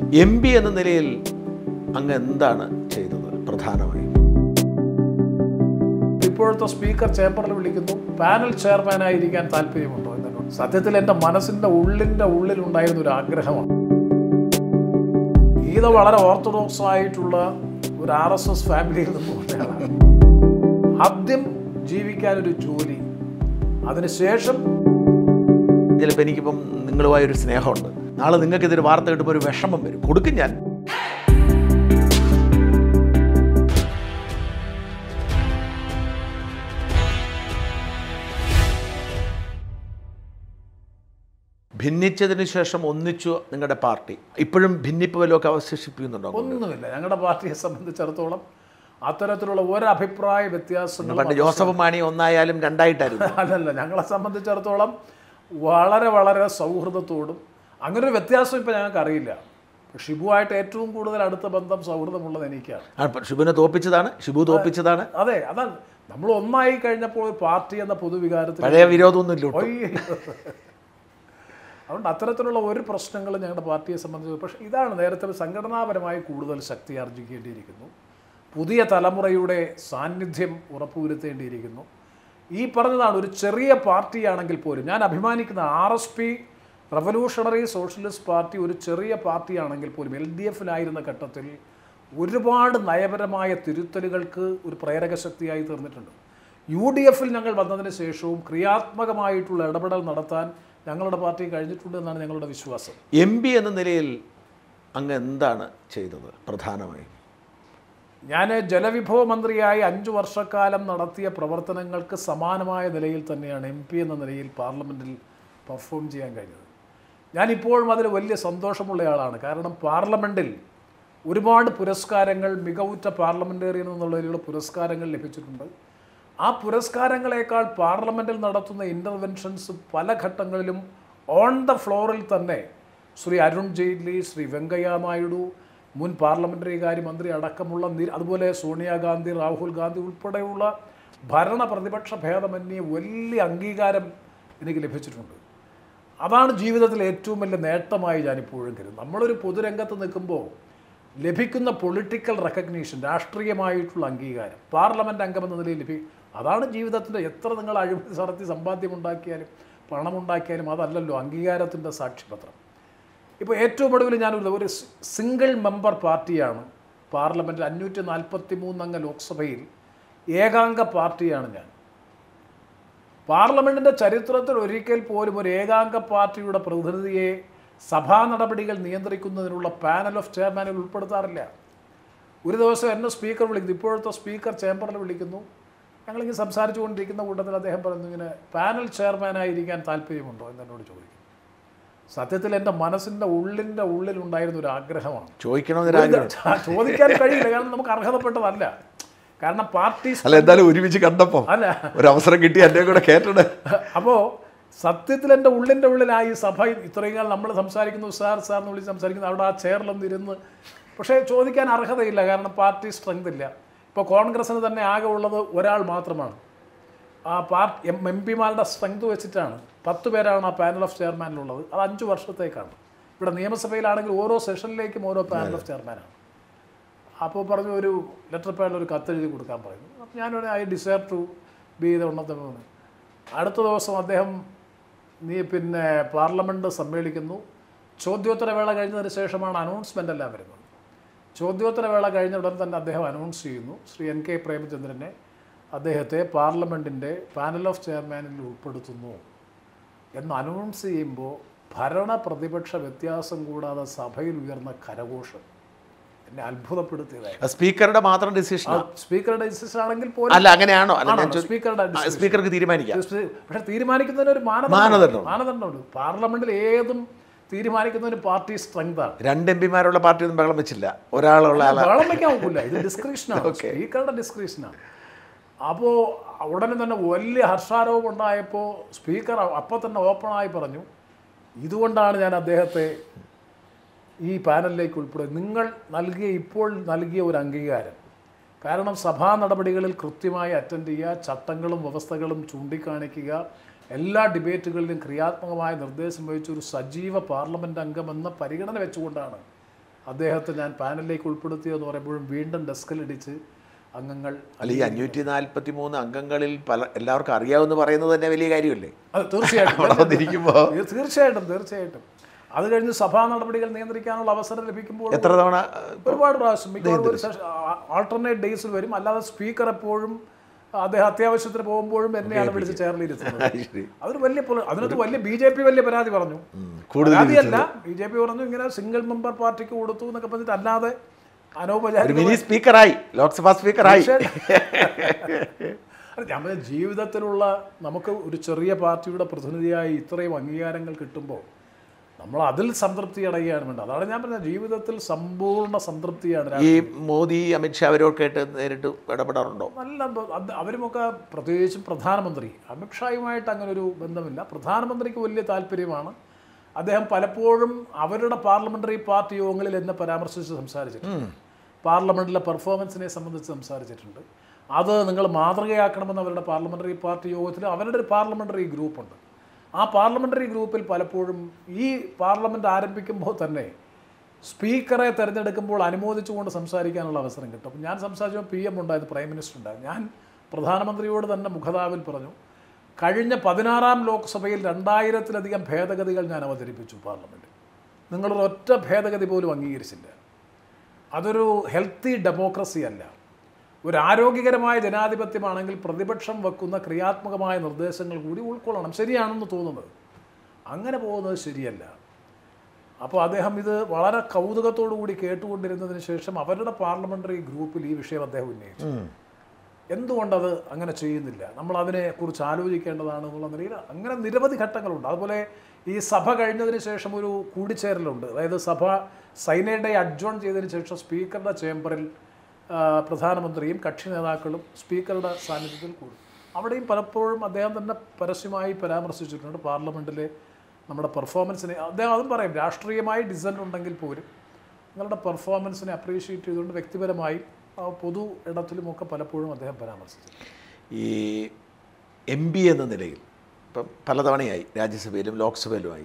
MP എന്ന നിലയിൽ അങ്ങ് എന്താണ് ചെയ്തത് പ്രധാനമായും? ഇപ്പോഴത്തെ സ്പീക്കർ ചേംബറിൽ വിളിക്കുന്നു, പാനൽ ചെയർമാനായിരിക്കാൻ താല്പര്യമുണ്ടോ എന്നോട്. സത്യത്തിൽ എൻ്റെ മനസ്സിൻ്റെ ഉള്ളിലുണ്ടായിരുന്ന ഒരു ആഗ്രഹമാണ്. ഗീത വളരെ ഓർത്തഡോക്സ് ആയിട്ടുള്ള ഒരു RSS ഫാമിലിയിൽ നിന്ന് പറഞ്ഞാണ്. ആദ്യം ജീവിക്കാനൊരു ജോലി, അതിനുശേഷം ചിലപ്പോൾ എനിക്കിപ്പം നിങ്ങളുമായൊരു സ്നേഹമുണ്ട്, നാളെ നിങ്ങൾക്ക് ഇതൊരു വാർത്ത കിട്ടുമ്പോൾ ഒരു വിഷമം വരും, കൊടുക്കും ഞാൻ. ഭിന്നിച്ചതിന് ശേഷം ഒന്നിച്ചു നിങ്ങളുടെ പാർട്ടി ഇപ്പോഴും ഭിന്നിപ്പ് വല്ലതൊക്കെ അവശേഷിപ്പിക്കുന്നുണ്ടോ? ഒന്നുമില്ല. ഞങ്ങളുടെ പാർട്ടിയെ സംബന്ധിച്ചിടത്തോളം അത്തരത്തിലുള്ള ഒരഭിപ്രായ വ്യത്യാസം. പണ്ട് ജോസഫ് മാണി ഒന്നായാലും രണ്ടായിട്ടായിരുന്നു. അല്ലല്ല, ഞങ്ങളെ സംബന്ധിച്ചിടത്തോളം വളരെ സൗഹൃദത്തോടും അങ്ങനെ ഒരു വ്യത്യാസം ഇപ്പം ഞങ്ങൾക്ക് അറിയില്ല. ഷിബുവായിട്ട് ഏറ്റവും കൂടുതൽ അടുത്ത ബന്ധം സൗഹൃദമുള്ളത് എനിക്കാണ്. ഷിബുവിനെ തോപ്പിച്ചതാണ്, ഷിബു തോപ്പിച്ചതാണ്. അതെ, അതാണ് നമ്മൾ ഒന്നായി കഴിഞ്ഞപ്പോൾ പാർട്ടി എന്ന പൊതുവികാരത്തിൽ പഴയ വിരോധമൊന്നുമില്ല. അതുകൊണ്ട് അത്തരത്തിലുള്ള ഒരു പ്രശ്നങ്ങളും ഞങ്ങളുടെ പാർട്ടിയെ സംബന്ധിച്ച്. പക്ഷേ ഇതാണ് നേരത്തെ സംഘടനാപരമായി കൂടുതൽ ശക്തി ആർജിക്കേണ്ടിയിരിക്കുന്നു, പുതിയ തലമുറയുടെ സാന്നിധ്യം ഉറപ്പുവരുത്തേണ്ടിയിരിക്കുന്നു. ഈ പറഞ്ഞതാണ്, ഒരു ചെറിയ പാർട്ടിയാണെങ്കിൽ പോലും ഞാൻ അഭിമാനിക്കുന്ന RSP റവല്യൂഷണറി സോഷ്യലിസ്റ്റ് പാർട്ടി ഒരു ചെറിയ പാർട്ടിയാണെങ്കിൽ പോലും LDFിലായിരുന്ന ഘട്ടത്തിൽ ഒരുപാട് നയപരമായ തിരുത്തലുകൾക്ക് ഒരു പ്രേരക ശക്തിയായി തീർന്നിട്ടുണ്ട്. UDFിൽ ഞങ്ങൾ വന്നതിന് ശേഷവും ക്രിയാത്മകമായിട്ടുള്ള ഇടപെടൽ നടത്താൻ ഞങ്ങളുടെ പാർട്ടി കഴിഞ്ഞിട്ടുണ്ട് എന്നാണ് ഞങ്ങളുടെ വിശ്വാസം. MP എന്ന നിലയിൽ അങ്ങ് എന്താണ് ചെയ്തത് പ്രധാനമായും? ഞാൻ ജലവിഭവ മന്ത്രിയായി 5 വർഷക്കാലം നടത്തിയ പ്രവർത്തനങ്ങൾക്ക് സമാനമായ നിലയിൽ തന്നെയാണ് MP എന്ന നിലയിൽ പാർലമെൻറ്റിൽ പെർഫോം ചെയ്യാൻ കഴിഞ്ഞത്. ഞാനിപ്പോഴും അതിൽ വലിയ സന്തോഷമുള്ളയാളാണ്. കാരണം പാർലമെൻറ്റിൽ ഒരുപാട് പുരസ്കാരങ്ങൾ, മികവുറ്റ പാർലമെൻറ്റേറിയൻ എന്നുള്ളതിലുള്ള പുരസ്കാരങ്ങൾ ലഭിച്ചിട്ടുണ്ട്. ആ പുരസ്കാരങ്ങളെക്കാൾ പാർലമെൻറ്റിൽ നടത്തുന്ന ഇൻ്റർവെൻഷൻസ് പല ഘട്ടങ്ങളിലും ഓൺ ദ ഫ്ലോറിൽ തന്നെ ശ്രീ അരുൺ ജെയ്റ്റ്ലി, ശ്രീ വെങ്കയ്യ നായിഡു, മുൻ പാർലമെൻ്ററി കാര്യമന്ത്രി അടക്കമുള്ള അതുപോലെ സോണിയാഗാന്ധി, രാഹുൽ ഗാന്ധി ഉൾപ്പെടെയുള്ള ഭരണ പ്രതിപക്ഷ ഭേദമന്യേ വലിയ അംഗീകാരം എനിക്ക് ലഭിച്ചിട്ടുണ്ട്. അതാണ് ജീവിതത്തിലെ ഏറ്റവും വലിയ നേട്ടമായി ഞാനിപ്പോഴും കരുതുന്നത്. നമ്മളൊരു പൊതുരംഗത്ത് നിൽക്കുമ്പോൾ ലഭിക്കുന്ന പൊളിറ്റിക്കൽ റെക്കഗ്നീഷൻ, രാഷ്ട്രീയമായിട്ടുള്ള അംഗീകാരം, പാർലമെൻറ്റ് അംഗമെന്ന നിലയിൽ അതാണ് ജീവിതത്തിൻ്റെ. എത്ര നിങ്ങൾ അഴിമതി നടത്തി സമ്പാദ്യമുണ്ടാക്കിയാലും പണമുണ്ടാക്കിയാലും അതല്ലല്ലോ അംഗീകാരത്തിൻ്റെ സാക്ഷ്യപത്രം. ഇപ്പോൾ ഏറ്റവും ഒടുവിൽ ഒരു സിംഗിൾ മെമ്പർ പാർട്ടിയാണ് പാർലമെൻറ്റിൽ, 543 അംഗ ലോക്സഭയിൽ ഏകാംഗ പാർട്ടിയാണ് ഞാൻ. പാർലമെൻറ്റിൻ്റെ ചരിത്രത്തിൽ ഒരിക്കൽ പോലും ഒരു ഏകാംഗ പാർട്ടിയുടെ പ്രതിനിധിയെ സഭാ നടപടികൾ നിയന്ത്രിക്കുന്നതിനുള്ള പാനൽ ഓഫ് ചെയർമാനിൽ ഉൾപ്പെടുത്താറില്ല. ഒരു ദിവസം എന്നെ സ്പീക്കർ വിളിക്കുന്നു, ഇപ്പോഴത്തെ സ്പീക്കർ ചേംബറിൽ വിളിക്കുന്നു. ഞങ്ങളിങ്ങനെ സംസാരിച്ചു കൊണ്ടിരിക്കുന്ന കൂട്ടത്തിൽ അദ്ദേഹം പറഞ്ഞു, ഇങ്ങനെ പാനൽ ചെയർമാനായിരിക്കാൻ താല്പര്യമുണ്ടോ എന്നോട് ചോദിക്കും. സത്യത്തിൽ എൻ്റെ മനസ്സിൻ്റെ ഉള്ളിലുണ്ടായിരുന്ന ഒരു ആഗ്രഹമാണ്. ചോദിക്കാൻ കഴിയില്ല, കാരണം നമുക്ക് അർഹതപ്പെട്ടതല്ല. കാരണം പാർട്ടി എന്തായാലും ഒരുമിച്ച് കണ്ടപ്പോൾ അല്ല ഒരു അവസരം കിട്ടി, എൻ്റെ കൂടെ കേട്ടത്. അപ്പോൾ സത്യത്തിൽ എൻ്റെ ഉള്ളിലായി സഭ ഇത്രയും കാലം നമ്മൾ സംസാരിക്കുന്നു, സാർ എന്ന് വിളിച്ച് സംസാരിക്കുന്നു, അവിടെ ആ ചെയറിലൊന്നും ഇരുന്ന്. പക്ഷേ ചോദിക്കാൻ അർഹതയില്ല, കാരണം പാർട്ടി സ്ട്രെങ്ത് ഇല്ല. ഇപ്പോൾ കോൺഗ്രസ്സിന് തന്നെ ആകെ ഉള്ളത് ഒരാൾ മാത്രമാണ്. ആ MP-മാരുടെ സ്ട്രെങ്ത് വെച്ചിട്ടാണ് 10 പേരാണ് ആ പാനൽ ഓഫ് ചെയർമാനിലുള്ളത്. അത് 5 വർഷത്തേക്കാണ്. ഇവിടെ നിയമസഭയിലാണെങ്കിൽ ഓരോ സെഷനിലേക്കും ഓരോ പാനൽ ഓഫ് ചെയർമാനാണ്. അപ്പോൾ പറഞ്ഞു, ഒരു ലെറ്റർ പാഡിൽ ഒരു കത്തെഴുതി കൊടുക്കാൻ പറയുന്നു. അപ്പോൾ ഞാനൊരു I desire to be the one of them. അടുത്ത ദിവസം അദ്ദേഹം പാർലമെൻറ്റ് സമ്മേളിക്കുന്നു. ചോദ്യോത്തരവേള കഴിഞ്ഞതിന് ശേഷമാണ് അനൗൺസ്മെൻ്റ് എല്ലാം വരുന്നത്. ചോദ്യോത്തരവേള കഴിഞ്ഞ ഉടൻ തന്നെ അദ്ദേഹം അനൗൺസ് ചെയ്യുന്നു, ശ്രീ NK പ്രേമചന്ദ്രനെ അദ്ദേഹത്തെ പാർലമെൻറ്റിൻ്റെ പാനൽ ഓഫ് ചെയർമാനിൽ ഉൾപ്പെടുത്തുന്നു എന്ന് അനൗൺസ് ചെയ്യുമ്പോൾ ഭരണ പ്രതിപക്ഷ വ്യത്യാസം കൂടാതെ സഭയിൽ ഉയർന്ന കരഘോഷം എന്നെ അത്ഭുതപ്പെടുത്തിയതായിരുന്നു. സ്പീക്കറുടെ മാത്രം ഡിസിഷൻ, സ്പീക്കറുടെ ഡിസിഷൻ ആണെങ്കിൽ പോലും അല്ല, അങ്ങനെയാണോ? സ്പീക്കർക്ക് തീരുമാനിക്കാം. പക്ഷേ തീരുമാനിക്കുന്നതിന് ഒരു മാനദണ്ഡമുണ്ട്. പാർലമെന്റിൽ ഏതും തീരുമാനിക്കുന്നതിന് പാർട്ടി സ്ട്രെങ്താണ്. 2 MP-മാരുള്ള പാർട്ടി ഒന്നും ബഹളം വെച്ചില്ല, ഒരാളുള്ള ബഹളം വയ്ക്കാൻ ഒക്കില്ല. ഇത് ഡിസ്ക്രിപ്ഷനാണ്, സ്പീക്കറുടെ ഡിസ്ക്രിപ്ഷനാണ്. അപ്പോൾ ഉടനെ തന്നെ വലിയ ഹർഷാരോപം ഉണ്ടായപ്പോൾ സ്പീക്കർ അപ്പം തന്നെ ഓപ്പണായി പറഞ്ഞു, ഇതുകൊണ്ടാണ് ഞാൻ അദ്ദേഹത്തെ ഈ പാനലിലേക്ക് ഉൾപ്പെടുന്നത്. നിങ്ങൾ ഇപ്പോൾ നൽകിയ ഒരു അംഗീകാരം, കാരണം സഭാ നടപടികളിൽ കൃത്യമായി അറ്റൻഡ് ചെയ്യുക, ചട്ടങ്ങളും വ്യവസ്ഥകളും ചൂണ്ടിക്കാണിക്കുക, എല്ലാ ഡിബേറ്റുകളിലും ക്രിയാത്മകമായ നിർദ്ദേശം വഹിച്ച ഒരു സജീവ പാർലമെൻറ്റ് അംഗമെന്ന പരിഗണന വെച്ചുകൊണ്ടാണ് അദ്ദേഹത്തെ ഞാൻ പാനലിലേക്ക് ഉൾപ്പെടുത്തിയെന്ന് പറയുമ്പോഴും വീണ്ടും ഡെസ്കിലിടിച്ച് അംഗങ്ങൾ അല്ല, ഈ 543 അംഗങ്ങളിൽ എല്ലാവർക്കും അറിയാമെന്ന് പറയുന്നത് തന്നെ വലിയ കാര്യമല്ലേ? അത് തീർച്ചയായിട്ടും അത് കഴിഞ്ഞ് സഭാ നടപടികൾ നിയന്ത്രിക്കാനുള്ള അവസരം ലഭിക്കുമ്പോൾ എത്ര തവണ ഒരുപാട് പ്രാവശ്യം മിക്കവാറും ആൾട്ടർനേറ്റ് ഡേയ്സിൽ വരും. അല്ലാതെ സ്പീക്കർ എപ്പോഴും അദ്ദേഹം അത്യാവശ്യത്തിന് പോകുമ്പോഴും എന്നെയാണ് വിളിച്ച് ചേർന്നിരുത്തുന്നത്. അതിനകത്ത് വലിയ പരാതി പറഞ്ഞു. പരാതിയല്ല, BJP പറഞ്ഞു ഇങ്ങനെ സിംഗിൾ മെമ്പർ പാർട്ടിക്ക് കൊടുത്തു എന്നൊക്കെ പറഞ്ഞിട്ട്, അല്ലാതെ അനൗപചാരിക സ്പീക്കറായി, ലോക്സഭാ സ്പീക്കറായി. ഞാൻ പറഞ്ഞ ജീവിതത്തിലുള്ള നമുക്ക് ഒരു ചെറിയ പാർട്ടിയുടെ പ്രതിനിധിയായി ഇത്രയും അംഗീകാരങ്ങൾ കിട്ടുമ്പോൾ നമ്മൾ അതിൽ സംതൃപ്തി അടയുകയാണ് വേണ്ടത്. അതാണ് ഞാൻ പറഞ്ഞത്, ജീവിതത്തിൽ സമ്പൂർണ്ണ സംതൃപ്തിയാണ്. ഈ മോദി, അമിത്ഷാ അവരൊക്കെയായിട്ട് നേരിട്ട് ഇടപെടാറുണ്ടോ? നല്ല അവരുമൊക്കെ, പ്രത്യേകിച്ചും പ്രധാനമന്ത്രി. അമിത്ഷായുമായിട്ട് അങ്ങനെ ഒരു ബന്ധമില്ല. പ്രധാനമന്ത്രിക്ക് വലിയ താല്പര്യമാണ്. അദ്ദേഹം പലപ്പോഴും അവരുടെ പാർലമെൻ്ററി പാർട്ടി യോഗങ്ങളിൽ എന്നെ പരാമർശിച്ച് സംസാരിച്ചിട്ടുണ്ട്. പാർലമെൻറ്റിലെ പെർഫോമൻസിനെ സംബന്ധിച്ച് സംസാരിച്ചിട്ടുണ്ട്. അത് നിങ്ങൾ മാതൃകയാക്കണമെന്ന് അവരുടെ പാർലമെൻ്ററി പാർട്ടി യോഗത്തിൽ അവരുടെ ഒരു പാർലമെൻ്ററി ഗ്രൂപ്പുണ്ട്. ആ പാർലമെൻ്ററി ഗ്രൂപ്പിൽ പലപ്പോഴും ഈ പാർലമെൻറ്റ് ആരംഭിക്കുമ്പോൾ തന്നെ സ്പീക്കറെ തിരഞ്ഞെടുക്കുമ്പോൾ അനുമോദിച്ചുകൊണ്ട് സംസാരിക്കാനുള്ള അവസരം കിട്ടും. അപ്പം ഞാൻ സംസാരിച്ചപ്പോൾ PM ഉണ്ടായിരുന്നു, പ്രൈം മിനിസ്റ്റർ ഉണ്ടായിരുന്നു. ഞാൻ പ്രധാനമന്ത്രിയോട് തന്നെ മുഖതാവിൽ പറഞ്ഞു, കഴിഞ്ഞ 16-ാം ലോക്സഭയിൽ 2000-ത്തിലധികം ഭേദഗതികൾ ഞാൻ അവതരിപ്പിച്ചു പാർലമെൻറ്റിൽ. നിങ്ങളൊരൊറ്റ ഭേദഗതി പോലും അംഗീകരിച്ചില്ല. അതൊരു ഹെൽത്തി ഡെമോക്രസി അല്ല. ഒരു ആരോഗ്യകരമായ ജനാധിപത്യമാണെങ്കിൽ പ്രതിപക്ഷം വെക്കുന്ന ക്രിയാത്മകമായ നിർദ്ദേശങ്ങൾ കൂടി ഉൾക്കൊള്ളണം. ശരിയാണെന്ന് തോന്നുന്നത്, അങ്ങനെ പോകുന്നത് ശരിയല്ല. അപ്പോൾ അദ്ദേഹം ഇത് വളരെ കൗതുകത്തോടു കൂടി കേട്ടുകൊണ്ടിരുന്നതിന് ശേഷം അവരുടെ പാർലമെൻ്ററി ഗ്രൂപ്പിൽ ഈ വിഷയം അദ്ദേഹം ഉന്നയിച്ചു. എന്തുകൊണ്ടത് അങ്ങനെ ചെയ്യുന്നില്ല, നമ്മൾ അതിനെക്കുറിച്ച് ആലോചിക്കേണ്ടതാണ് എന്നുള്ള നിലയിൽ അങ്ങനെ നിരവധി ഘട്ടങ്ങളുണ്ട്. അതുപോലെ ഈ സഭ കഴിഞ്ഞതിന് ശേഷം ഒരു കൂടിച്ചേരലുണ്ട്. അതായത് സഭ സൈനഡ് ഡേ അഡ്ജോൺ ചെയ്തതിന് ശേഷം സ്പീക്കറുടെ ചേംബറിൽ പ്രധാനമന്ത്രിയും കക്ഷി നേതാക്കളും സ്പീക്കറുടെ സാന്നിധ്യത്തിൽ കൂടും. അവിടെയും പലപ്പോഴും അദ്ദേഹം തന്നെ പരസ്യമായി പരാമർശിച്ചിട്ടുണ്ട് പാർലമെൻറ്റിലെ നമ്മുടെ പെർഫോമൻസിനെ. അദ്ദേഹം അതും പറയും, രാഷ്ട്രീയമായി ഡിസൻറ്റ് ഉണ്ടെങ്കിൽ പോലും നിങ്ങളുടെ പെർഫോമൻസിനെ അപ്രീഷിയേറ്റ് ചെയ്തുകൊണ്ട് വ്യക്തിപരമായി പൊതു ഇടത്തിലുമൊക്കെ പലപ്പോഴും അദ്ദേഹം പരാമർശിച്ചു. ഈ MP എന്ന നിലയിൽ ഇപ്പം പലതവണയായി രാജ്യസഭയിലും ലോക്സഭയിലുമായി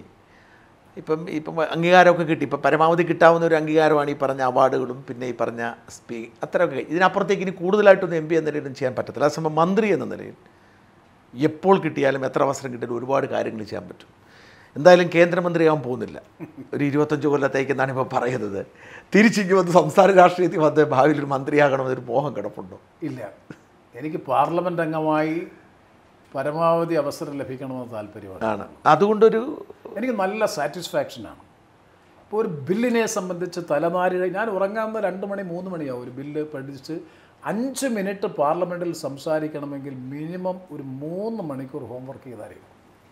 ഇപ്പം അംഗീകാരമൊക്കെ കിട്ടി. ഇപ്പം പരമാവധി കിട്ടാവുന്ന ഒരു അംഗീകാരമാണ് ഈ പറഞ്ഞ അവാർഡുകളും പിന്നെ ഈ പറഞ്ഞ അത്രയൊക്കെ. ഇതിനപ്പുറത്തേക്ക് ഇനി കൂടുതലായിട്ടൊന്നും MP എന്ന നിലയിലും ചെയ്യാൻ പറ്റത്തില്ല. അതേസമയം മന്ത്രി എന്ന നിലയിൽ എപ്പോൾ കിട്ടിയാലും എത്ര അവസരം കിട്ടിയാലും ഒരുപാട് കാര്യങ്ങൾ ചെയ്യാൻ പറ്റും. എന്തായാലും കേന്ദ്രമന്ത്രിയാകാൻ പോകുന്നില്ല, ഒരു 25 കൊല്ലത്തേക്കെന്നാണ് ഇപ്പോൾ പറയുന്നത്. തിരിച്ചിങ്ങി വന്ന് സംസ്ഥാന രാഷ്ട്രീയത്തിൽ വന്ന് ഭാവിയിൽ ഒരു മന്ത്രിയാകണമെന്നൊരു മോഹം കിടപ്പുണ്ടോ? ഇല്ല, എനിക്ക് പാർലമെൻറ്റ് അംഗമായി പരമാവധി അവസരം ലഭിക്കണമെന്ന് താല്പര്യമാണ്. അതുകൊണ്ടൊരു എനിക്ക് നല്ല സാറ്റിസ്ഫാക്ഷനാണ്. ഇപ്പോൾ ഒരു ബില്ലിനെ സംബന്ധിച്ച് തലനാരിഴ ഞാൻ ഉറങ്ങാവുന്ന 2 മണി 3 മണിയാവും ഒരു ബില്ല് പഠിച്ച് 5 മിനിറ്റ് പാർലമെൻറ്റിൽ സംസാരിക്കണമെങ്കിൽ മിനിമം ഒരു 3 മണിക്കൂർ ഹോംവർക്ക് ചെയ്തായിരിക്കും.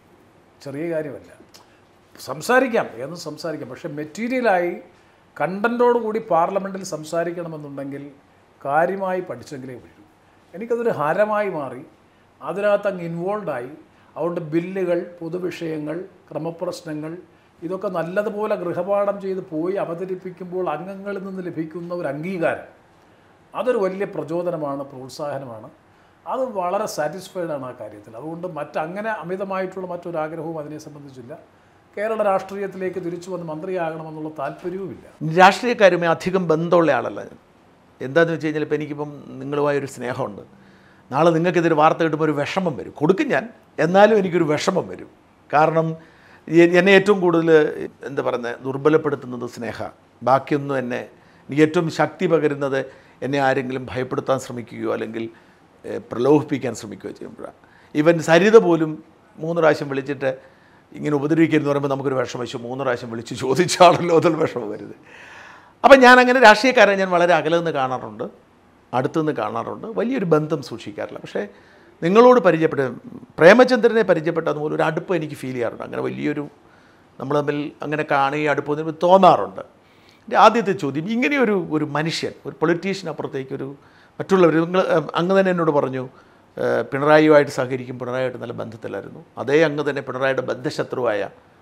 ചെറിയ കാര്യമല്ല. സംസാരിക്കാം, എന്ന് സംസാരിക്കാം, പക്ഷേ മെറ്റീരിയലായി കണ്ടൻറ്റോടുകൂടി പാർലമെൻറ്റിൽ സംസാരിക്കണമെന്നുണ്ടെങ്കിൽ കാര്യമായി പഠിച്ചെങ്കിലേ പറ്റൂ. എനിക്കതൊരു ഹരമായി മാറി, അതിനകത്ത് അങ്ങ് ഇൻവോൾവായി. അതുകൊണ്ട് ബില്ലുകൾ, പൊതുവിഷയങ്ങൾ, ക്രമപ്രശ്നങ്ങൾ ഇതൊക്കെ നല്ലതുപോലെ ഗൃഹപാഠം ചെയ്ത് പോയി അവതരിപ്പിക്കുമ്പോൾ അംഗങ്ങളിൽ നിന്ന് ലഭിക്കുന്ന ഒരു അംഗീകാരം, അതൊരു വലിയ പ്രചോദനമാണ്, പ്രോത്സാഹനമാണ്. അത് വളരെ സാറ്റിസ്ഫൈഡാണ് ആ കാര്യത്തിൽ. അതുകൊണ്ട് അങ്ങനെ അമിതമായിട്ടുള്ള മറ്റൊരാഗ്രഹവും അതിനെ സംബന്ധിച്ചില്ല. കേരള രാഷ്ട്രീയത്തിലേക്ക് തിരിച്ചു വന്ന് മന്ത്രിയാകണമെന്നുള്ള താല്പര്യവുമില്ല. രാഷ്ട്രീയക്കാരുമായി അധികം ബന്ധമുള്ള ആളല്ല ഞാൻ. എന്താണെന്ന് വെച്ച് കഴിഞ്ഞാൽ ഇപ്പം എനിക്കിപ്പം നിങ്ങളുമായൊരു സ്നേഹമുണ്ട്. നാളെ നിങ്ങൾക്കിതൊരു വാർത്ത കിട്ടുമ്പോൾ ഒരു വിഷമം വരും. കൊടുക്കും ഞാൻ, എന്നാലും എനിക്കൊരു വിഷമം വരും. കാരണം എന്നെ ഏറ്റവും കൂടുതൽ എന്താ പറയുന്നത് ദുർബലപ്പെടുത്തുന്നത് സ്നേഹ. ബാക്കിയൊന്നും എനിക്ക് ഏറ്റവും ശക്തി പകരുന്നത് എന്നെ ആരെങ്കിലും ഭയപ്പെടുത്താൻ ശ്രമിക്കുകയോ അല്ലെങ്കിൽ പ്രലോഭിപ്പിക്കാൻ ശ്രമിക്കുകയോ ചെയ്യുമ്പോഴാണ്. ഈവൻ സരിത പോലും 3 പ്രാവശ്യം വിളിച്ചിട്ട് ഇങ്ങനെ ഉപദ്രവിക്കരുതെന്ന് പറയുമ്പോൾ നമുക്കൊരു വിഷമം വെച്ചു. 3 പ്രാവശ്യം വിളിച്ച് ചോദിച്ചാണല്ലോ അതിൽ വിഷമം വരുന്നത്. അപ്പം ഞാനങ്ങനെ രാഷ്ട്രീയക്കാരെ ഞാൻ വളരെ അകലെന്ന് കാണാറുണ്ട്, അടുത്തുനിന്ന് കാണാറുണ്ട്, വലിയൊരു ബന്ധം സൂക്ഷിക്കാറില്ല. പക്ഷേ നിങ്ങളോട് പ്രേമചന്ദ്രനെ പരിചയപ്പെട്ട അതുപോലെ ഒരു അടുപ്പം എനിക്ക് ഫീൽ ചെയ്യാറുണ്ട്. അങ്ങനെ വലിയൊരു നമ്മൾ തമ്മിൽ അങ്ങനെ കാണുകയും അടുപ്പം തോന്നാറുണ്ട്. എൻ്റെ ആദ്യത്തെ ചോദ്യം, ഇങ്ങനെയൊരു മനുഷ്യൻ, ഒരു പൊളിറ്റീഷ്യൻ അപ്പുറത്തേക്കൊരു മറ്റുള്ളവർ, അങ്ങ് തന്നെ എന്നോട് പറഞ്ഞു പിണറായിയുമായിട്ട് സഹകരിക്കും, പിണറായിയായിട്ട് നല്ല ബന്ധത്തിലായിരുന്നു. അതേ അങ്ങ് തന്നെ പിണറായിയുടെ ബദ്ധശത്രുവായ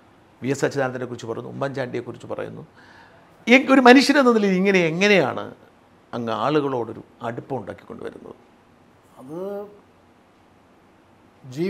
VS അച്യുതാനന്ദനെ കുറിച്ച് പറയുന്നു, ഉമ്മൻചാണ്ടിയെക്കുറിച്ച് പറയുന്നു. ഒരു മനുഷ്യനെന്ന നിലയിൽ എങ്ങനെയാണ് അങ്ങ് ആളുകളോടൊരു അടുപ്പം ഉണ്ടാക്കിക്കൊണ്ടുവരുന്നത്? അത്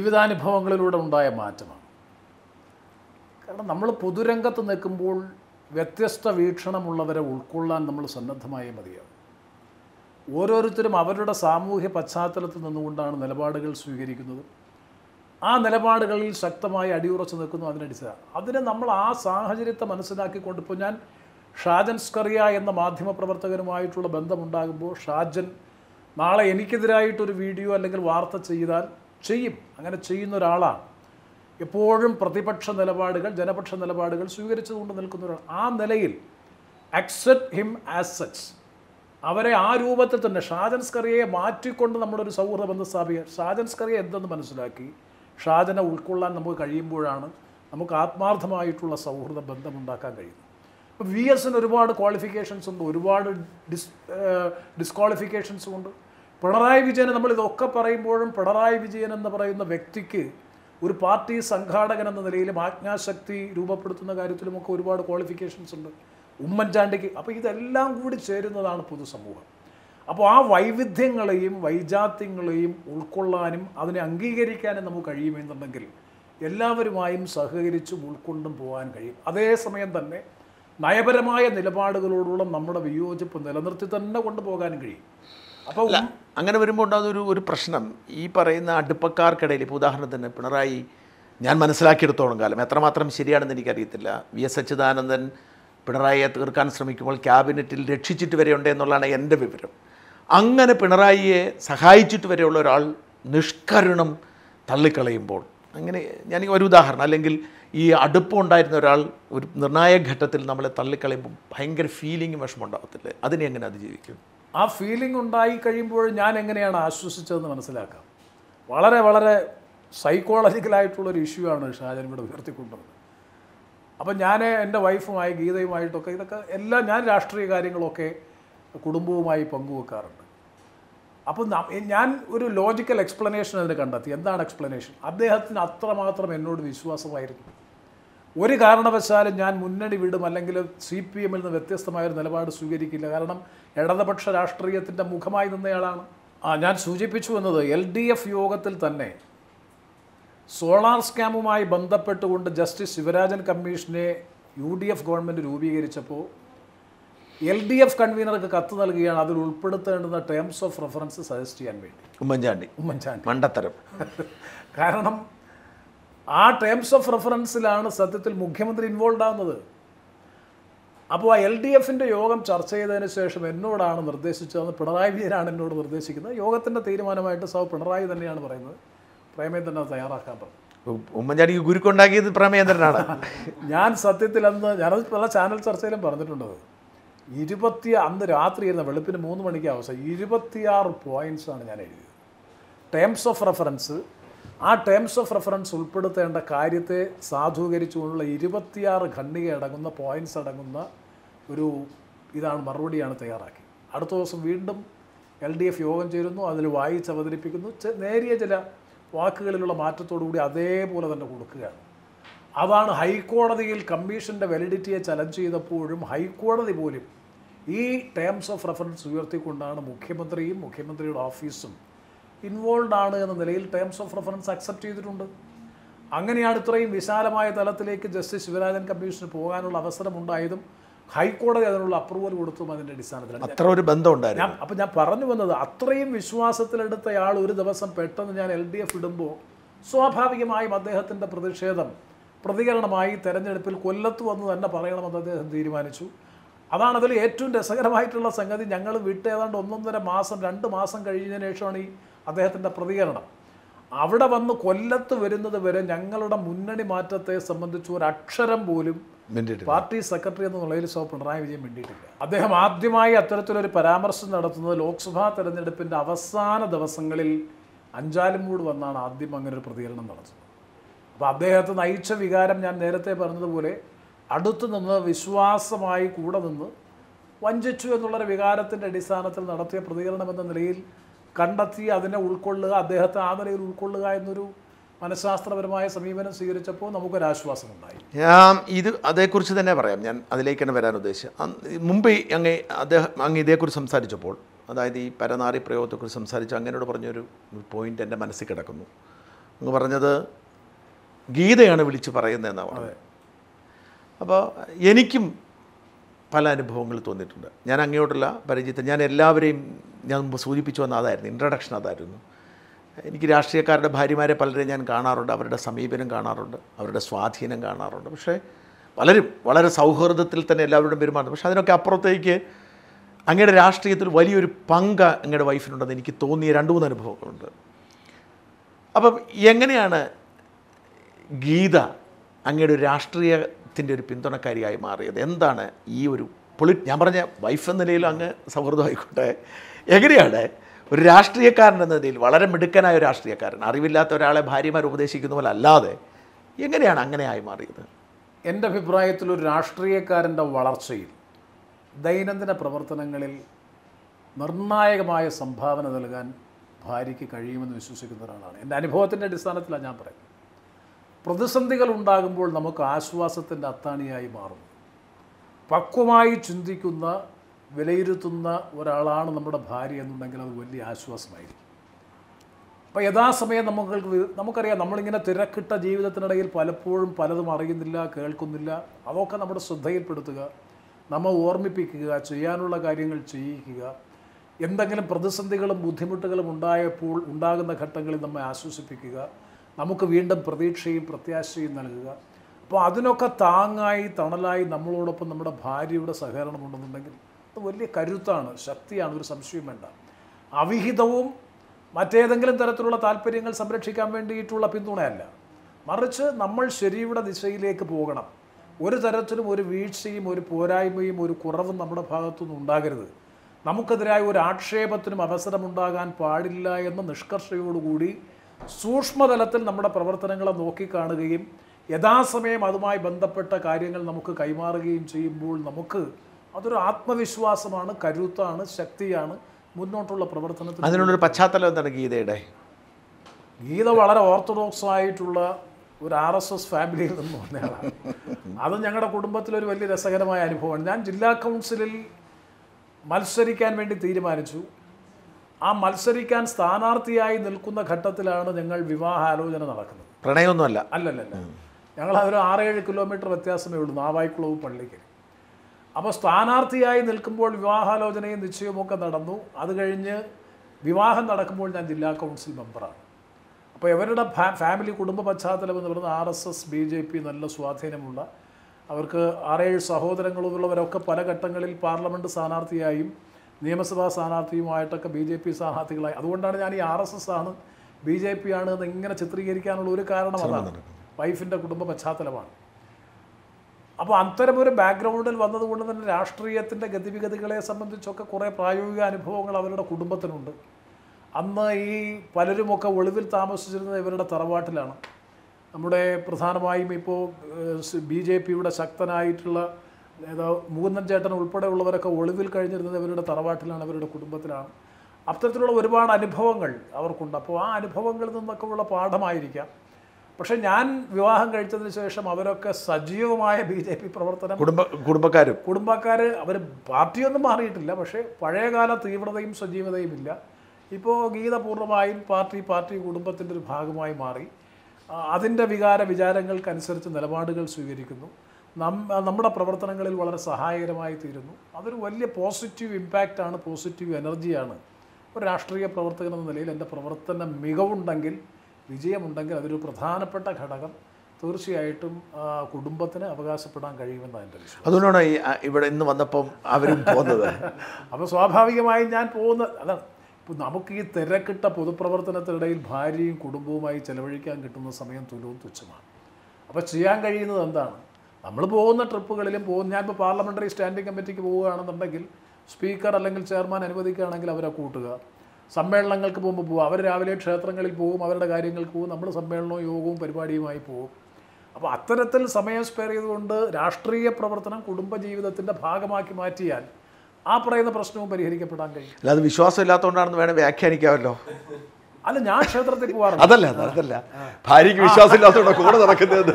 ജീവിതാനുഭവങ്ങളിലൂടെ ഉണ്ടായ മാറ്റമാണ്. കാരണം നമ്മൾ പൊതുരംഗത്ത് നിൽക്കുമ്പോൾ വ്യത്യസ്ത വീക്ഷണമുള്ളവരെ ഉൾക്കൊള്ളാൻ നമ്മൾ സന്നദ്ധമായ മതിയാവും. ഓരോരുത്തരും അവരുടെ സാമൂഹ്യ പശ്ചാത്തലത്തിൽ നിന്നുകൊണ്ടാണ് നിലപാടുകൾ സ്വീകരിക്കുന്നത്. ആ നിലപാടുകളിൽ ശക്തമായി അടിയുറച്ച് നിൽക്കുന്നു. അതിനെ നമ്മൾ ആ സാഹചര്യത്തെ മനസ്സിലാക്കിക്കൊണ്ട്, ഇപ്പോൾ ഞാൻ ഷാജൻ സ്കറിയ എന്ന മാധ്യമപ്രവർത്തകനുമായിട്ടുള്ള ബന്ധമുണ്ടാകുമ്പോൾ ഷാജൻ നാളെ എനിക്കെതിരായിട്ടൊരു വീഡിയോ അല്ലെങ്കിൽ വാർത്ത ചെയ്യും. അങ്ങനെ ചെയ്യുന്ന ഒരാളാണ്. എപ്പോഴും പ്രതിപക്ഷ നിലപാടുകൾ, ജനപക്ഷ നിലപാടുകൾ സ്വീകരിച്ചുകൊണ്ട് നിൽക്കുന്ന ഒരാൾ. ആ നിലയിൽ അക്സെപ്റ്റ് ഹിം ആസ് സച്ച്, അവരെ ആ രൂപത്തിൽ തന്നെ ഷാജൻ സ്കറിയയെ മാറ്റിക്കൊണ്ട് നമ്മുടെ ഒരു സൗഹൃദ ബന്ധം സ്ഥാപിക്കുക. ഷാജൻ സ്കറിയ എന്തെന്ന് മനസ്സിലാക്കി ഷാജനെ ഉൾക്കൊള്ളാൻ നമുക്ക് കഴിയുമ്പോഴാണ് നമുക്ക് ആത്മാർത്ഥമായിട്ടുള്ള സൗഹൃദ ബന്ധമുണ്ടാക്കാൻ കഴിയുന്നത്. ഇപ്പോൾ വി എസിന് ഒരുപാട് ക്വാളിഫിക്കേഷൻസ് ഉണ്ട്, ഒരുപാട് ഡിസ്ക്വാളിഫിക്കേഷൻസും ഉണ്ട്. പിണറായി വിജയന് നമ്മളിതൊക്കെ പറയുമ്പോഴും പിണറായി വിജയൻ എന്ന് പറയുന്ന വ്യക്തിക്ക് ഒരു പാർട്ടി സംഘാടകൻ എന്ന നിലയിലും ആജ്ഞാശക്തി രൂപപ്പെടുത്തുന്ന കാര്യത്തിലുമൊക്കെ ഒരുപാട് ക്വാളിഫിക്കേഷൻസ് ഉണ്ട്. ഉമ്മൻചാണ്ടിക്ക്. അപ്പോൾ ഇതെല്ലാം കൂടി ചേരുന്നതാണ് പൊതുസമൂഹം. അപ്പോൾ ആ വൈവിധ്യങ്ങളെയും വൈജാത്യങ്ങളെയും ഉൾക്കൊള്ളാനും അതിനെ അംഗീകരിക്കാനും നമുക്ക് കഴിയുമെന്നുണ്ടെങ്കിൽ എല്ലാവരുമായും സഹകരിച്ചും ഉൾക്കൊണ്ടും പോകാൻ കഴിയും. അതേസമയം തന്നെ നയപരമായ നിലപാടുകളോടുള്ള നമ്മുടെ വിയോജിപ്പ് നിലനിർത്തി തന്നെ കൊണ്ടുപോകാനും കഴിയും. അപ്പോൾ അങ്ങനെ വരുമ്പോൾ ഉണ്ടാകുന്ന ഒരു പ്രശ്നം, ഈ പറയുന്ന അടുപ്പക്കാർക്കിടയിൽ, ഇപ്പോൾ ഉദാഹരണത്തിന് പിണറായി, ഞാൻ മനസ്സിലാക്കിയെടുത്തോളം കാലം എത്രമാത്രം ശരിയാണെന്ന് എനിക്കറിയത്തില്ല, വി എസ് അച്യുതാനന്ദൻ പിണറായിയെ തീർക്കാൻ ശ്രമിക്കുമ്പോൾ ക്യാബിനറ്റിൽ രക്ഷിച്ചിട്ട് വരെയുണ്ട് എന്നുള്ളതാണ് എൻ്റെ വിവരം. അങ്ങനെ പിണറായിയെ സഹായിച്ചിട്ട് വരെയുള്ള ഒരാൾ നിഷ്കരുണം തള്ളിക്കളയുമ്പോൾ, അങ്ങനെ ഞാൻ ഒരു ഉദാഹരണം, അല്ലെങ്കിൽ ഈ അടുപ്പം ഉണ്ടായിരുന്ന ഒരാൾ ഒരു നിർണായക ഘട്ടത്തിൽ നമ്മളെ തള്ളിക്കളയുമ്പോൾ ഭയങ്കര ഫീലിംഗ് വിഷമം ഉണ്ടാകത്തില്ലേ? അതിനെ എങ്ങനെ അതിജീവിക്കും? ആ ഫീലിംഗ് ഉണ്ടായി കഴിയുമ്പോൾ ഞാൻ എങ്ങനെയാണ് ആശ്വസിച്ചതെന്ന് മനസ്സിലാക്കാം. വളരെ വളരെ സൈക്കോളജിക്കലായിട്ടുള്ളൊരു ഇഷ്യൂ ആണ് ഷാജൻ ഇവിടെ ഉയർത്തിക്കൊണ്ടത്. അപ്പം ഞാൻ എൻ്റെ വൈഫുമായി ഗീതയുമായിട്ടൊക്കെ ഇതൊക്കെ എല്ലാം ഞാൻ രാഷ്ട്രീയ കാര്യങ്ങളൊക്കെ കുടുംബവുമായി പങ്കുവെക്കാറുണ്ട്. അപ്പം ഞാൻ ഒരു ലോജിക്കൽ എക്സ്പ്ലനേഷൻ അതിന് കണ്ടെത്തി. എന്താണ് എക്സ്പ്ലനേഷൻ? അദ്ദേഹത്തിന് അത്രമാത്രം എന്നോട് വിശ്വാസമായിരുന്നു. ഒരു കാരണവശാലും ഞാൻ മുന്നണി വിടും അല്ലെങ്കിൽ CPM നിന്ന് വ്യത്യസ്തമായൊരു നിലപാട് സ്വീകരിക്കില്ല. കാരണം ഇടതുപക്ഷ രാഷ്ട്രീയത്തിൻ്റെ മുഖമായി നിന്നയാളാണ്. ഞാൻ സൂചിപ്പിച്ചു എന്നത് LDF യോഗത്തിൽ തന്നെ സോളാർ സ്കാമുമായി ബന്ധപ്പെട്ടുകൊണ്ട് ജസ്റ്റിസ് ശിവരാജൻ കമ്മീഷനെ UDF ഗവൺമെൻറ് രൂപീകരിച്ചപ്പോൾ LDF കൺവീനർക്ക് കത്ത് നൽകുകയാണ് അതിൽ ഉൾപ്പെടുത്തേണ്ടുന്ന ടേംസ് ഓഫ് റെഫറൻസ് സജസ്റ്റ് ചെയ്യാൻ വേണ്ടി. ഉമ്മൻചാണ്ടി മണ്ടത്തരം. കാരണം ആ ടേംസ് ഓഫ് റെഫറൻസിലാണ് സത്യത്തിൽ മുഖ്യമന്ത്രി ഇൻവോൾവ് ആകുന്നത്. അപ്പോൾ ആ LDFൻ്റെ യോഗം ചർച്ച ചെയ്തതിന് ശേഷം എന്നോടാണ് നിർദ്ദേശിച്ചതെന്ന് പിണറായി വിജയനാണ് എന്നോട് നിർദ്ദേശിക്കുന്നത്. യോഗത്തിൻ്റെ തീരുമാനമായിട്ട് പിണറായി തന്നെയാണ് പറയുന്നത്. പ്രേമേന്ദ്രനെ തയ്യാറാക്കാൻ പറഞ്ഞു. ഉമ്മൻചാണ്ടിക്ക് ഗുരുക്കുണ്ടാക്കിയത് പ്രേമേന്ദ്രനാണ്. ഞാൻ സത്യത്തിൽ ഞാനത് പല ചാനൽ ചർച്ചയിലും പറഞ്ഞിട്ടുണ്ടത്. അന്ന് രാത്രിയായിരുന്ന വെളുപ്പിന് 3 മണിക്ക് അവസാനം 26 പോയിൻറ്റ്സാണ് ഞാൻ എഴുതിയത്. ടേംസ് ഓഫ് റെഫറൻസ്, ആ ടേംസ് ഓഫ് റെഫറൻസ് ഉൾപ്പെടുത്തേണ്ട കാര്യത്തെ സാധൂകരിച്ചുകൊണ്ടുള്ള 26 ഖണ്ഡിക അടങ്ങുന്ന പോയിൻറ്റ്സ് അടങ്ങുന്ന ഒരു മറുപടിയാണ് തയ്യാറാക്കി. അടുത്ത ദിവസം വീണ്ടും LDF യോഗം ചേരുന്നു, അതിൽ വായിച്ച് അവതരിപ്പിക്കുന്നു. നേരിയ ചില വാക്കുകളിലുള്ള മാറ്റത്തോടുകൂടി അതേപോലെ തന്നെ കൊടുക്കുകയാണ്. അതാണ് ഹൈക്കോടതിയിൽ കമ്മീഷൻ്റെ വാലിഡിറ്റിയെ ചലഞ്ച് ചെയ്തപ്പോഴും ഹൈക്കോടതി പോലും ഈ ടേംസ് ഓഫ് റെഫറൻസ് ഉയർത്തിക്കൊണ്ടാണ് മുഖ്യമന്ത്രിയും മുഖ്യമന്ത്രിയുടെ ഓഫീസും ഇൻവോൾവ് ആണ് എന്ന നിലയിൽ ടേംസ് ഓഫ് റെഫറൻസ് അക്സെപ്റ്റ് ചെയ്തിട്ടുണ്ട്. അങ്ങനെയാണ് ഇത്രയും വിശാലമായ തലത്തിലേക്ക് ജസ്റ്റിസ് ശിവരാജൻ കമ്മീഷന് പോകാനുള്ള അവസരമുണ്ടായതും ഹൈക്കോടതി അതിനുള്ള അപ്രൂവൽ കൊടുത്തും അതിൻ്റെ അടിസ്ഥാനത്തിലാണ്. അത്ര ഒരു ബന്ധമുണ്ടായിരുന്നു. അപ്പം ഞാൻ പറഞ്ഞു വന്നത്, അത്രയും വിശ്വാസത്തിലെടുത്തയാൾ ഒരു ദിവസം പെട്ടെന്ന് ഞാൻ LDF ഇടുമ്പോൾ സ്വാഭാവികമായും അദ്ദേഹത്തിൻ്റെ പ്രതികരണമായി തെരഞ്ഞെടുപ്പിൽ കൊല്ലത്ത് വന്ന് തന്നെ പറയണമെന്ന് അദ്ദേഹം തീരുമാനിച്ചു. അതാണ് അതിൽ ഏറ്റവും രസകരമായിട്ടുള്ള സംഗതി. ഞങ്ങൾ വിട്ട് ഏതാണ്ട് 1.5 മാസം 2 മാസം കഴിഞ്ഞതിന് ശേഷമാണ് ഈ അദ്ദേഹത്തിൻ്റെ പ്രതികരണം. അവിടെ വന്ന് കൊല്ലത്ത് വരുന്നത് വരെ ഞങ്ങളുടെ മുന്നണി മാറ്റത്തെ സംബന്ധിച്ച് ഒരു അക്ഷരം പോലും പാർട്ടി സെക്രട്ടറി എന്ന നിലയിൽ പിണറായി വിജയൻ മിണ്ടിയിട്ടില്ല. അദ്ദേഹം ആദ്യമായി അത്തരത്തിലൊരു പരാമർശം നടത്തുന്നത് ലോക്സഭാ തെരഞ്ഞെടുപ്പിൻ്റെ അവസാന ദിവസങ്ങളിൽ അഞ്ചാലുമൂട് വന്നാണ് ആദ്യം അങ്ങനെ ഒരു പ്രതികരണം നടത്തുന്നത്. അപ്പോൾ അദ്ദേഹത്തെ നയിച്ച വികാരം ഞാൻ നേരത്തെ പറഞ്ഞതുപോലെ അടുത്തു നിന്ന് വിശ്വാസമായി കൂടെ നിന്ന് വഞ്ചിച്ചു എന്നുള്ളൊരു വികാരത്തിൻ്റെ അടിസ്ഥാനത്തിൽ നടത്തിയ പ്രതികരണം എന്ന നിലയിൽ കണ്ടെത്തി അതിനെ ഉൾക്കൊള്ളുക, അദ്ദേഹത്തെ ആ നിലയിൽ ഉൾക്കൊള്ളുക എന്നൊരു മനഃശാസ്ത്രപരമായ സമീപനം സ്വീകരിച്ചപ്പോൾ നമുക്കൊരാശ്വാസമുണ്ടായി. അതേക്കുറിച്ച് തന്നെ പറയാം. ഞാൻ അതിലേക്ക് തന്നെ വരാൻ ഉദ്ദേശിച്ചത്, മുമ്പ് അങ്ങ് ഇതേക്കുറിച്ച് സംസാരിച്ചപ്പോൾ, അതായത് ഈ പരനാറി പ്രയോഗത്തെക്കുറിച്ച് സംസാരിച്ചു, അങ്ങനോട് പറഞ്ഞൊരു പോയിൻ്റ് എൻ്റെ മനസ്സിൽ കിടക്കുന്നു. അങ്ങ് പറഞ്ഞത് ഗീതയാണ് വിളിച്ച് പറയുന്നതെന്നാണ് പറഞ്ഞത്. അപ്പോൾ എനിക്കും പല അനുഭവങ്ങൾ തോന്നിയിട്ടുണ്ട്. ഞാൻ അങ്ങോട്ടുള്ള പരിചയത്തിൽ ഞാൻ എല്ലാവരെയും ഞാൻ മുമ്പ് സൂചിപ്പിച്ചു വന്ന അതായിരുന്നു, ഇൻട്രഡക്ഷൻ അതായിരുന്നു. എനിക്ക് രാഷ്ട്രീയക്കാരുടെ ഭാര്യമാരെ പലരെയും ഞാൻ കാണാറുണ്ട്, അവരുടെ സമീപനം കാണാറുണ്ട്, അവരുടെ സ്വാധീനം കാണാറുണ്ട്. പക്ഷേ പലരും വളരെ സൗഹൃദത്തിൽ തന്നെ എല്ലാവരോടും പെരുമാറുന്നു. പക്ഷേ അതിനൊക്കെ അപ്പുറത്തേക്ക് അങ്ങയുടെ രാഷ്ട്രീയത്തിൽ വലിയൊരു പങ്ക് അങ്ങയുടെ വൈഫിനുണ്ടെന്ന് എനിക്ക് തോന്നിയ 2-3 അനുഭവങ്ങളുണ്ട്. അപ്പം എങ്ങനെയാണ് ഗീത അങ്ങയുടെ ഒരു രാഷ്ട്രീയത്തിൻ്റെ ഒരു പിന്തുണക്കാരിയായി മാറിയത്? എന്താണ് ഈ ഒരു ഞാൻ പറഞ്ഞ വൈഫ് എന്ന നിലയിൽ അങ്ങ് സൗഹൃദമായിക്കോട്ടെ, എങ്ങനെയാണ് ഒരു രാഷ്ട്രീയക്കാരൻ എന്ന നിലയിൽ, വളരെ മിടുക്കനായ ഒരു രാഷ്ട്രീയക്കാരൻ, അറിവില്ലാത്ത ഒരാളെ ഭാര്യമാർ ഉപദേശിക്കുന്ന പോലെ അല്ലാതെ എങ്ങനെയാണ് അങ്ങനെ ആയി മാറിയത്? എൻ്റെ അഭിപ്രായത്തിൽ ഒരു രാഷ്ട്രീയക്കാരൻ്റെ വളർച്ചയിൽ ദൈനംദിന പ്രവർത്തനങ്ങളിൽ നിർണായകമായ സംഭാവന നൽകാൻ ഭാര്യയ്ക്ക് കഴിയുമെന്ന് വിശ്വസിക്കുന്ന ഒരാളാണ്. എൻ്റെ അനുഭവത്തിൻ്റെ അടിസ്ഥാനത്തിലാണ് ഞാൻ പറയുന്നത്. പ്രതിസന്ധികൾ ഉണ്ടാകുമ്പോൾ നമുക്ക് ആശ്വാസത്തിൻ്റെ അത്താണിയായി മാറുന്നു. പക്വമായി ചിന്തിക്കുന്ന, വിലയിരുത്തുന്ന ഒരാളാണ് നമ്മുടെ ഭാര്യ എന്നുണ്ടെങ്കിൽ അത് വലിയ ആശ്വാസമായിരിക്കും. അപ്പോൾ യഥാസമയം നമുക്കറിയാം, നമ്മളിങ്ങനെ തിരക്കിട്ട ജീവിതത്തിനിടയിൽ പലപ്പോഴും പലതും അറിയുന്നില്ല, കേൾക്കുന്നില്ല. അതൊക്കെ നമ്മുടെ ശ്രദ്ധയിൽപ്പെടുത്തുക, നമ്മെ ഓർമ്മിപ്പിക്കുക, ചെയ്യാനുള്ള കാര്യങ്ങൾ ചെയ്യിക്കുക. എന്തെങ്കിലും പ്രതിസന്ധികളും ബുദ്ധിമുട്ടുകളും ഉണ്ടാകുന്ന ഘട്ടങ്ങളിൽ നമ്മെ ആശ്വസിപ്പിക്കുക, നമുക്ക് വീണ്ടും പ്രതീക്ഷയും പ്രത്യാശയും നൽകുക. അപ്പോൾ അതിനൊക്കെ താങ്ങായി തണലായി നമ്മളോടൊപ്പം നമ്മുടെ ഭാര്യയുടെ സഹകരണമുണ്ടെന്നുണ്ടെങ്കിൽ അത് വലിയ കരുത്താണ്, ശക്തിയാണ്, ഒരു സംശയം വേണ്ട. അവിഹിതവും മറ്റേതെങ്കിലും തരത്തിലുള്ള താല്പര്യങ്ങൾ സംരക്ഷിക്കാൻ വേണ്ടിയിട്ടുള്ള പിന്തുണയല്ല, മറിച്ച് നമ്മൾ ശരിയുടെ ദിശയിലേക്ക് പോകണം. ഒരു തരത്തിലും ഒരു വീഴ്ചയും ഒരു പോരായ്മയും ഒരു കുറവും നമ്മുടെ ഭാഗത്തുനിന്ന് ഉണ്ടാകരുത്. നമുക്കെതിരായ ഒരു ആക്ഷേപത്തിനും അവസരമുണ്ടാകാൻ പാടില്ല എന്ന നിഷ്കർഷയോടുകൂടി സൂക്ഷ്മതലത്തിൽ നമ്മുടെ പ്രവർത്തനങ്ങളെ നോക്കിക്കാണുകയും യഥാസമയം അതുമായി ബന്ധപ്പെട്ട കാര്യങ്ങൾ നമുക്ക് കൈമാറുകയും ചെയ്യുമ്പോൾ നമുക്ക് അതൊരു ആത്മവിശ്വാസമാണ്, കരുത്താണ്, ശക്തിയാണ് മുന്നോട്ടുള്ള പ്രവർത്തനത്തിൽ. അതിനുള്ളൊരു പശ്ചാത്തലം എന്താണ് ഗീതയുടെ? ഗീത വളരെ ഓർത്തഡോക്സ് ആയിട്ടുള്ള ഒരു RSS ഫാമിലിയിൽ നിന്ന് വന്നയാളാണ്. അത് ഞങ്ങളുടെ കുടുംബത്തിലൊരു വലിയ രസകരമായ അനുഭവമാണ്. ഞാൻ ജില്ലാ കൗൺസിലിൽ മത്സരിക്കാൻ വേണ്ടി തീരുമാനിച്ചു. ആ മത്സരിക്കാൻ സ്ഥാനാർത്ഥിയായി നിൽക്കുന്ന ഘട്ടത്തിലാണ് ഞങ്ങൾ വിവാഹാലോചന നടക്കുന്നത്. പ്രണയമൊന്നുമല്ല? അല്ലല്ല, ഞങ്ങൾ അതൊരു 6-7 കിലോമീറ്റർ വ്യത്യാസമേ ഉള്ളൂ, നാവായിക്കുളവും പള്ളിക്ക്. അപ്പോൾ സ്ഥാനാർത്ഥിയായി നിൽക്കുമ്പോൾ വിവാഹാലോചനയും നിശ്ചയവുമൊക്കെ നടന്നു. അത് കഴിഞ്ഞ് വിവാഹം നടക്കുമ്പോൾ ഞാൻ ജില്ലാ കൗൺസിൽ മെമ്പറാണ്. അപ്പോൾ ഇവരുടെ ഫാമിലി കുടുംബ പശ്ചാത്തലം എന്ന് പറയുന്നത് RSS BJP നല്ല സ്വാധീനമുള്ള, അവർക്ക് 6-7 സഹോദരങ്ങളുള്ളവരൊക്കെ പല ഘട്ടങ്ങളിൽ പാർലമെൻറ്റ് സ്ഥാനാർത്ഥിയായും നിയമസഭാ സ്ഥാനാർത്ഥിയുമായിട്ടൊക്കെ BJP സ്ഥാനാർത്ഥികളായി. അതുകൊണ്ടാണ് ഞാൻ ഈ RSS ആണ് BJP ആണ് എന്ന് ഇങ്ങനെ ചിത്രീകരിക്കാനുള്ള ഒരു കാരണം അതാണ്, വൈഫിൻ്റെ കുടുംബ പശ്ചാത്തലമാണ്. അപ്പോൾ അത്തരമൊരു ബാക്ക്ഗ്രൗണ്ടിൽ വന്നതുകൊണ്ട് തന്നെ രാഷ്ട്രീയത്തിൻ്റെ ഗതിവിഗതികളെ സംബന്ധിച്ചൊക്കെ കുറേ പ്രായോഗിക അനുഭവങ്ങൾ അവരുടെ കുടുംബത്തിനുണ്ട്. അന്ന് ഈ പലരുമൊക്കെ ഒളിവിൽ താമസിച്ചിരുന്നത് ഇവരുടെ തറവാട്ടിലാണ്. നമ്മുടെ പ്രധാനമായും ഇപ്പോൾ BJPയുടെ ശക്തനായിട്ടുള്ള നേതാവ് മുകുന്ദൻ ചേട്ടൻ ഉൾപ്പെടെയുള്ളവരൊക്കെ ഒളിവിൽ കഴിഞ്ഞിരുന്നത് ഇവരുടെ തറവാട്ടിലാണ്, അവരുടെ കുടുംബത്തിലാണ്. അത്തരത്തിലുള്ള ഒരുപാട് അനുഭവങ്ങൾ അവർക്കുണ്ട്. അപ്പോൾ ആ അനുഭവങ്ങളിൽ നിന്നൊക്കെ ഉള്ള പാഠമായിരിക്കാം. പക്ഷേ ഞാൻ വിവാഹം കഴിച്ചതിന് ശേഷം അവരൊക്കെ സജീവമായ BJP പ്രവർത്തനം, കുടുംബക്കാർ അവർ പാർട്ടിയൊന്നും മാറിയിട്ടില്ല, പക്ഷേ പഴയകാല തീവ്രതയും സജീവതയും ഇല്ല. ഇപ്പോൾ ഗീത പൂർണ്ണമായും പാർട്ടി കുടുംബത്തിൻ്റെ ഒരു ഭാഗമായി മാറി. അതിൻ്റെ വിചാരങ്ങൾക്കനുസരിച്ച് നിലപാടുകൾ സ്വീകരിക്കുന്നു. നമ്മുടെ പ്രവർത്തനങ്ങളിൽ വളരെ സഹായകരമായി തീരുന്നു. അതൊരു വലിയ പോസിറ്റീവ് ഇമ്പാക്റ്റാണ്, പോസിറ്റീവ് എനർജിയാണ്. ഒരു രാഷ്ട്രീയ പ്രവർത്തകൻ എന്ന നിലയിൽ എൻ്റെ പ്രവർത്തന മികവുണ്ടെങ്കിൽ, വിജയമുണ്ടെങ്കിൽ അതൊരു പ്രധാനപ്പെട്ട ഘടകം തീർച്ചയായിട്ടും കുടുംബത്തിന് അവകാശപ്പെടാൻ കഴിയുമെന്നാണ് എൻ്റെ വിശ്വാസം. അതുകൊണ്ടാണ് ഇവിടെ ഇന്ന് വന്നപ്പം അവരും പോകുന്നത്. അപ്പോൾ സ്വാഭാവികമായും ഞാൻ പോകുന്നത് അതാണ്. ഇപ്പോൾ നമുക്ക് ഈ തിരക്കിട്ട പൊതുപ്രവർത്തനത്തിനിടയിൽ ഭാര്യയും കുടുംബവുമായി ചെലവഴിക്കാൻ കിട്ടുന്ന സമയം തുച്ഛമാണ്. അപ്പോൾ ചെയ്യാൻ കഴിയുന്നത് എന്താണ്? നമ്മൾ പോകുന്ന ട്രിപ്പുകളിലും ഞാനിപ്പോൾ പാർലമെൻ്ററി സ്റ്റാൻഡിംഗ് കമ്മിറ്റിക്ക് പോവുകയാണെന്നുണ്ടെങ്കിൽ സ്പീക്കർ അല്ലെങ്കിൽ ചെയർമാൻ അനുവദിക്കുകയാണെങ്കിൽ അവരെ കൂട്ടുക. സമ്മേളനങ്ങൾക്ക് പോകുമ്പോൾ അവർ രാവിലെ ക്ഷേത്രങ്ങളിൽ പോകും, അവരുടെ കാര്യങ്ങൾക്ക് പോകും, നമ്മൾ സമ്മേളനവും യോഗവും പരിപാടിയുമായി പോകും. അപ്പോൾ അത്തരത്തിൽ സമയം സ്പെയർ ചെയ്തുകൊണ്ട് രാഷ്ട്രീയ പ്രവർത്തനം കുടുംബജീവിതത്തിൻ്റെ ഭാഗമാക്കി മാറ്റിയാൽ ആ പറയുന്ന പ്രശ്നവും പരിഹരിക്കപ്പെടാൻ കഴിയും. അല്ലാതെ വിശ്വാസം ഇല്ലാത്തതുകൊണ്ടാണെന്ന് വേണം വ്യാഖ്യാനിക്കാമല്ലോ. അല്ല, ഞാൻ ക്ഷേത്രത്തിൽ പോകാറുണ്ട്. അതല്ല ഭാര്യയ്ക്ക് വിശ്വാസം ഇല്ലാത്തതുകൊണ്ടോ കൂടെ നടക്കുന്നത്?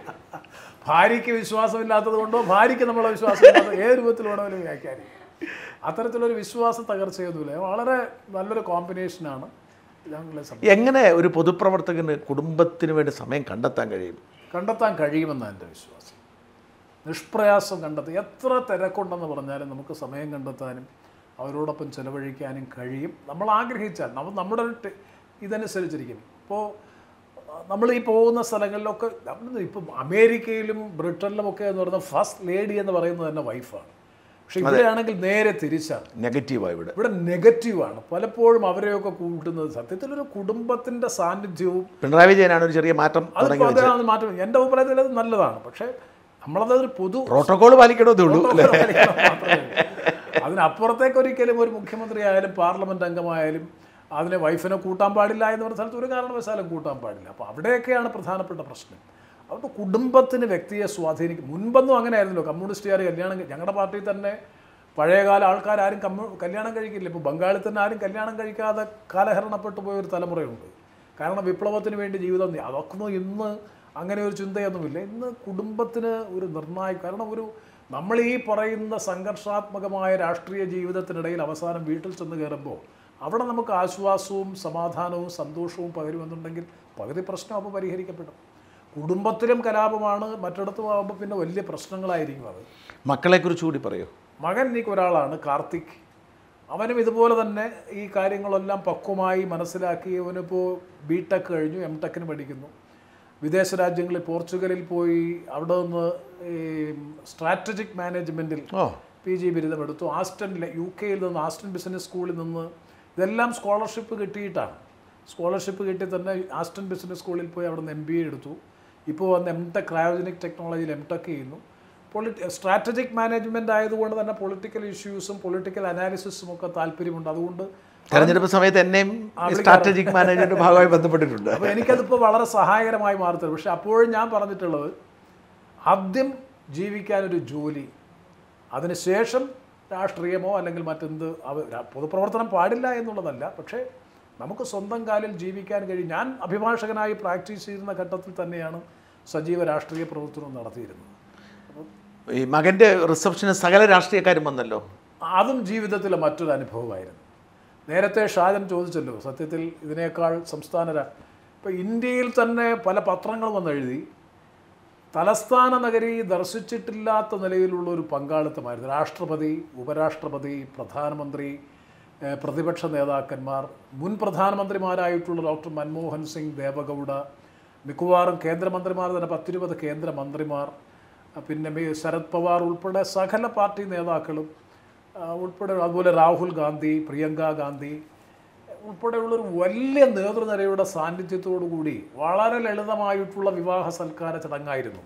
ഭാര്യയ്ക്ക് വിശ്വാസമില്ലാത്തത് കൊണ്ടോ ഭാര്യയ്ക്ക് നമ്മളെ വിശ്വാസമില്ലാത്ത ഏത് രൂപത്തിൽ വേണമെങ്കിലും വ്യാഖ്യാനിക്കും. അത്തരത്തിലൊരു വിശ്വാസ തകർച്ചയൊന്നുമില്ല. വളരെ നല്ലൊരു കോമ്പിനേഷനാണ് ഞങ്ങളെ സംബന്ധിച്ച്. എങ്ങനെ ഒരു പൊതുപ്രവർത്തകന് കുടുംബത്തിന് വേണ്ടി സമയം കണ്ടെത്താൻ കഴിയുമെന്നാണ് എൻ്റെ വിശ്വാസം. നിഷ്പ്രയാസം കണ്ടെത്തി. എത്ര തിരക്കുണ്ടെന്ന് പറഞ്ഞാലും നമുക്ക് സമയം കണ്ടെത്താനും അവരോടൊപ്പം ചിലവഴിക്കാനും കഴിയും, നമ്മൾ ആഗ്രഹിച്ചാൽ. നമ്മുടെ ഇതനുസരിച്ചിരിക്കും. ഇപ്പോൾ നമ്മൾ ഈ പോകുന്ന സ്ഥലങ്ങളിലൊക്കെ ഇപ്പം അമേരിക്കയിലും ബ്രിട്ടനിലുമൊക്കെ എന്ന് പറയുന്നത് ഫസ്റ്റ് ലേഡി എന്ന് പറയുന്നത് തന്നെ വൈഫാണ്. പക്ഷെ ഇവിടെയാണെങ്കിൽ നേരെ തിരിച്ചാണ്, നെഗറ്റീവാണ്. ഇവിടെ നെഗറ്റീവാണ്. പലപ്പോഴും അവരെയൊക്കെ കൂട്ടുന്നത് സത്യത്തിലൊരു കുടുംബത്തിൻ്റെ സാന്നിധ്യവും. പിണറായി വിജയനാണ് ഒരു ചെറിയ മാറ്റം. മാറ്റം എൻ്റെ അഭിപ്രായത്തിൽ അത് നല്ലതാണ്. പക്ഷേ നമ്മളതൊരു പൊതു പ്രോട്ടോകോൾ പാലിക്കണമെന്നേ ഉള്ളൂ. അതിനപ്പുറത്തേക്ക് ഒരിക്കലും ഒരു മുഖ്യമന്ത്രി ആയാലും പാർലമെൻറ്റ് അംഗമായാലും അതിനെ വൈഫിനെ കൂട്ടാൻ പാടില്ല എന്ന് പറഞ്ഞ സ്ഥലത്ത് ഒരു കാരണവശാലും കൂട്ടാൻ പാടില്ല. അപ്പോൾ അവിടെയൊക്കെയാണ് പ്രധാനപ്പെട്ട പ്രശ്നം. അപ്പോൾ കുടുംബത്തിന് വ്യക്തിയെ സ്വാധീനിക്കും. മുൻപൊന്നും അങ്ങനെ ആയിരുന്നല്ലോ. കമ്മ്യൂണിസ്റ്റുകാർ കല്യാണം, ഞങ്ങളുടെ പാർട്ടിയിൽ തന്നെ പഴയകാല ആൾക്കാരും കല്യാണം കഴിക്കില്ല. ഇപ്പോൾ ബംഗാളിൽ തന്നെ ആരും കല്യാണം കഴിക്കാതെ കാലഹരണപ്പെട്ടു പോയ ഒരു തലമുറയുണ്ട്. കാരണം വിപ്ലവത്തിന് വേണ്ടി ജീവിതം. അതൊക്കെ ഇന്ന് അങ്ങനെ ഒരു ചിന്തയൊന്നുമില്ല. ഇന്ന് കുടുംബത്തിന് ഒരു നിർണായക, കാരണം നമ്മൾ ഈ പറയുന്ന സംഘർഷാത്മകമായ രാഷ്ട്രീയ ജീവിതത്തിനിടയിൽ അവസാനം വീട്ടിൽ ചെന്ന് കയറുമ്പോൾ അവിടെ നമുക്ക് ആശ്വാസവും സമാധാനവും സന്തോഷവും പകരുമെന്നുണ്ടെങ്കിൽ പകുതി പ്രശ്നം അപ്പോൾ പരിഹരിക്കപ്പെടും. കുടുംബത്തിലും കലാപമാണ്, മറ്റിടത്തും ആകുമ്പോൾ പിന്നെ വലിയ പ്രശ്നങ്ങളായിരിക്കും. അത് മക്കളെക്കുറിച്ച് കൂടി പറയൂ. മകൻ എനിക്കൊരാളാണ്, കാർത്തിക്. അവനും ഇതുപോലെ തന്നെ ഈ കാര്യങ്ങളെല്ലാം പക്വമായി മനസ്സിലാക്കി. അവനിപ്പോൾ ബിടെക് കഴിഞ്ഞു, എംടെക്കിന് പഠിക്കുന്നു. വിദേശ രാജ്യങ്ങളിൽ പോർച്ചുഗലിൽ പോയി അവിടെ നിന്ന് ഈ സ്ട്രാറ്റജിക് മാനേജ്മെൻറ്റിൽ PG ബിരുദമെടുത്തു. UK നിന്ന് ആസ്റ്റൺ ബിസിനസ് സ്കൂളിൽ നിന്ന്. ഇതെല്ലാം സ്കോളർഷിപ്പ് കിട്ടിയിട്ടാണ്. സ്കോളർഷിപ്പ് കിട്ടി തന്നെ ആസ്റ്റൺ ബിസിനസ് സ്കൂളിൽ പോയി അവിടെ നിന്ന് MBA എടുത്തു. ഇപ്പോൾ വന്ന് എംടെക് ക്രയോജനിക് ടെക്നോളജിയിൽ എംടെക് ചെയ്യുന്നു. സ്ട്രാറ്റജിക് മാനേജ്മെൻറ്റ് ആയതുകൊണ്ട് തന്നെ പൊളിറ്റിക്കൽ ഇഷ്യൂസും പൊളിറ്റിക്കൽ അനാലിസിസും ഒക്കെ താല്പര്യമുണ്ട്. അതുകൊണ്ട് തെരഞ്ഞെടുപ്പ് സമയത്ത് എന്നെയും സ്ട്രാറ്റജിക് മാനേജ്മെൻറ്റ് ഭാഗമായി ബന്ധപ്പെട്ടിട്ടുണ്ട്. അപ്പോൾ എനിക്കതിപ്പോൾ വളരെ സഹായകരമായി മാറുന്നത്. പക്ഷേ അപ്പോഴും ഞാൻ പറഞ്ഞിട്ടുള്ളത്, ആദ്യം ജീവിക്കാനൊരു ജോലി, അതിനുശേഷം രാഷ്ട്രീയമോ അല്ലെങ്കിൽ മറ്റെന്ത് പൊതുപ്രവർത്തനം പാടില്ല എന്നുള്ളതല്ല. പക്ഷേ നമുക്ക് സ്വന്തം കാലിൽ ജീവിക്കാൻ കഴിയും. ഞാൻ അഭിഭാഷകനായി പ്രാക്ടീസ് ചെയ്യുന്ന ഘട്ടത്തിൽ തന്നെയാണ് സജീവ രാഷ്ട്രീയ പ്രവർത്തനം നടത്തിയിരുന്നത്. ഈ മകൻ്റെ റിസപ്ഷന് സകല രാഷ്ട്രീയക്കാരും വന്നല്ലോ. അതും ജീവിതത്തിലെ മറ്റൊരു അനുഭവമായിരുന്നു. നേരത്തെ ഷാജൻ ചോദിച്ചല്ലോ, സത്യത്തിൽ ഇതിനേക്കാൾ ഇപ്പോൾ ഇന്ത്യയിൽ തന്നെ പല പത്രങ്ങൾ വന്നെഴുതി തലസ്ഥാന നഗരി ദർശിച്ചിട്ടില്ലാത്ത നിലയിലുള്ള ഒരു പങ്കാളിത്തമായിരുന്നു. രാഷ്ട്രപതി, ഉപരാഷ്ട്രപതി, പ്രധാനമന്ത്രി, പ്രതിപക്ഷ നേതാക്കന്മാർ, മുൻ പ്രധാനമന്ത്രിമാരായിട്ടുള്ള ഡോക്ടർ മൻമോഹൻ സിംഗ്, ദേവഗൗഡ, മിക്കവാറും കേന്ദ്രമന്ത്രിമാർ തന്നെ 10-20 കേന്ദ്രമന്ത്രിമാർ, പിന്നെ ശരത് പവാർ ഉൾപ്പെടെ സകല പാർട്ടി നേതാക്കളും ഉൾപ്പെടെ, അതുപോലെ രാഹുൽ ഗാന്ധി, പ്രിയങ്ക ഗാന്ധി ഉൾപ്പെടെയുള്ളൊരു വലിയ നേതൃനിരയുടെ സാന്നിധ്യത്തോടു കൂടി വളരെ ലളിതമായിട്ടുള്ള വിവാഹ സൽക്കാര ചടങ്ങായിരുന്നു.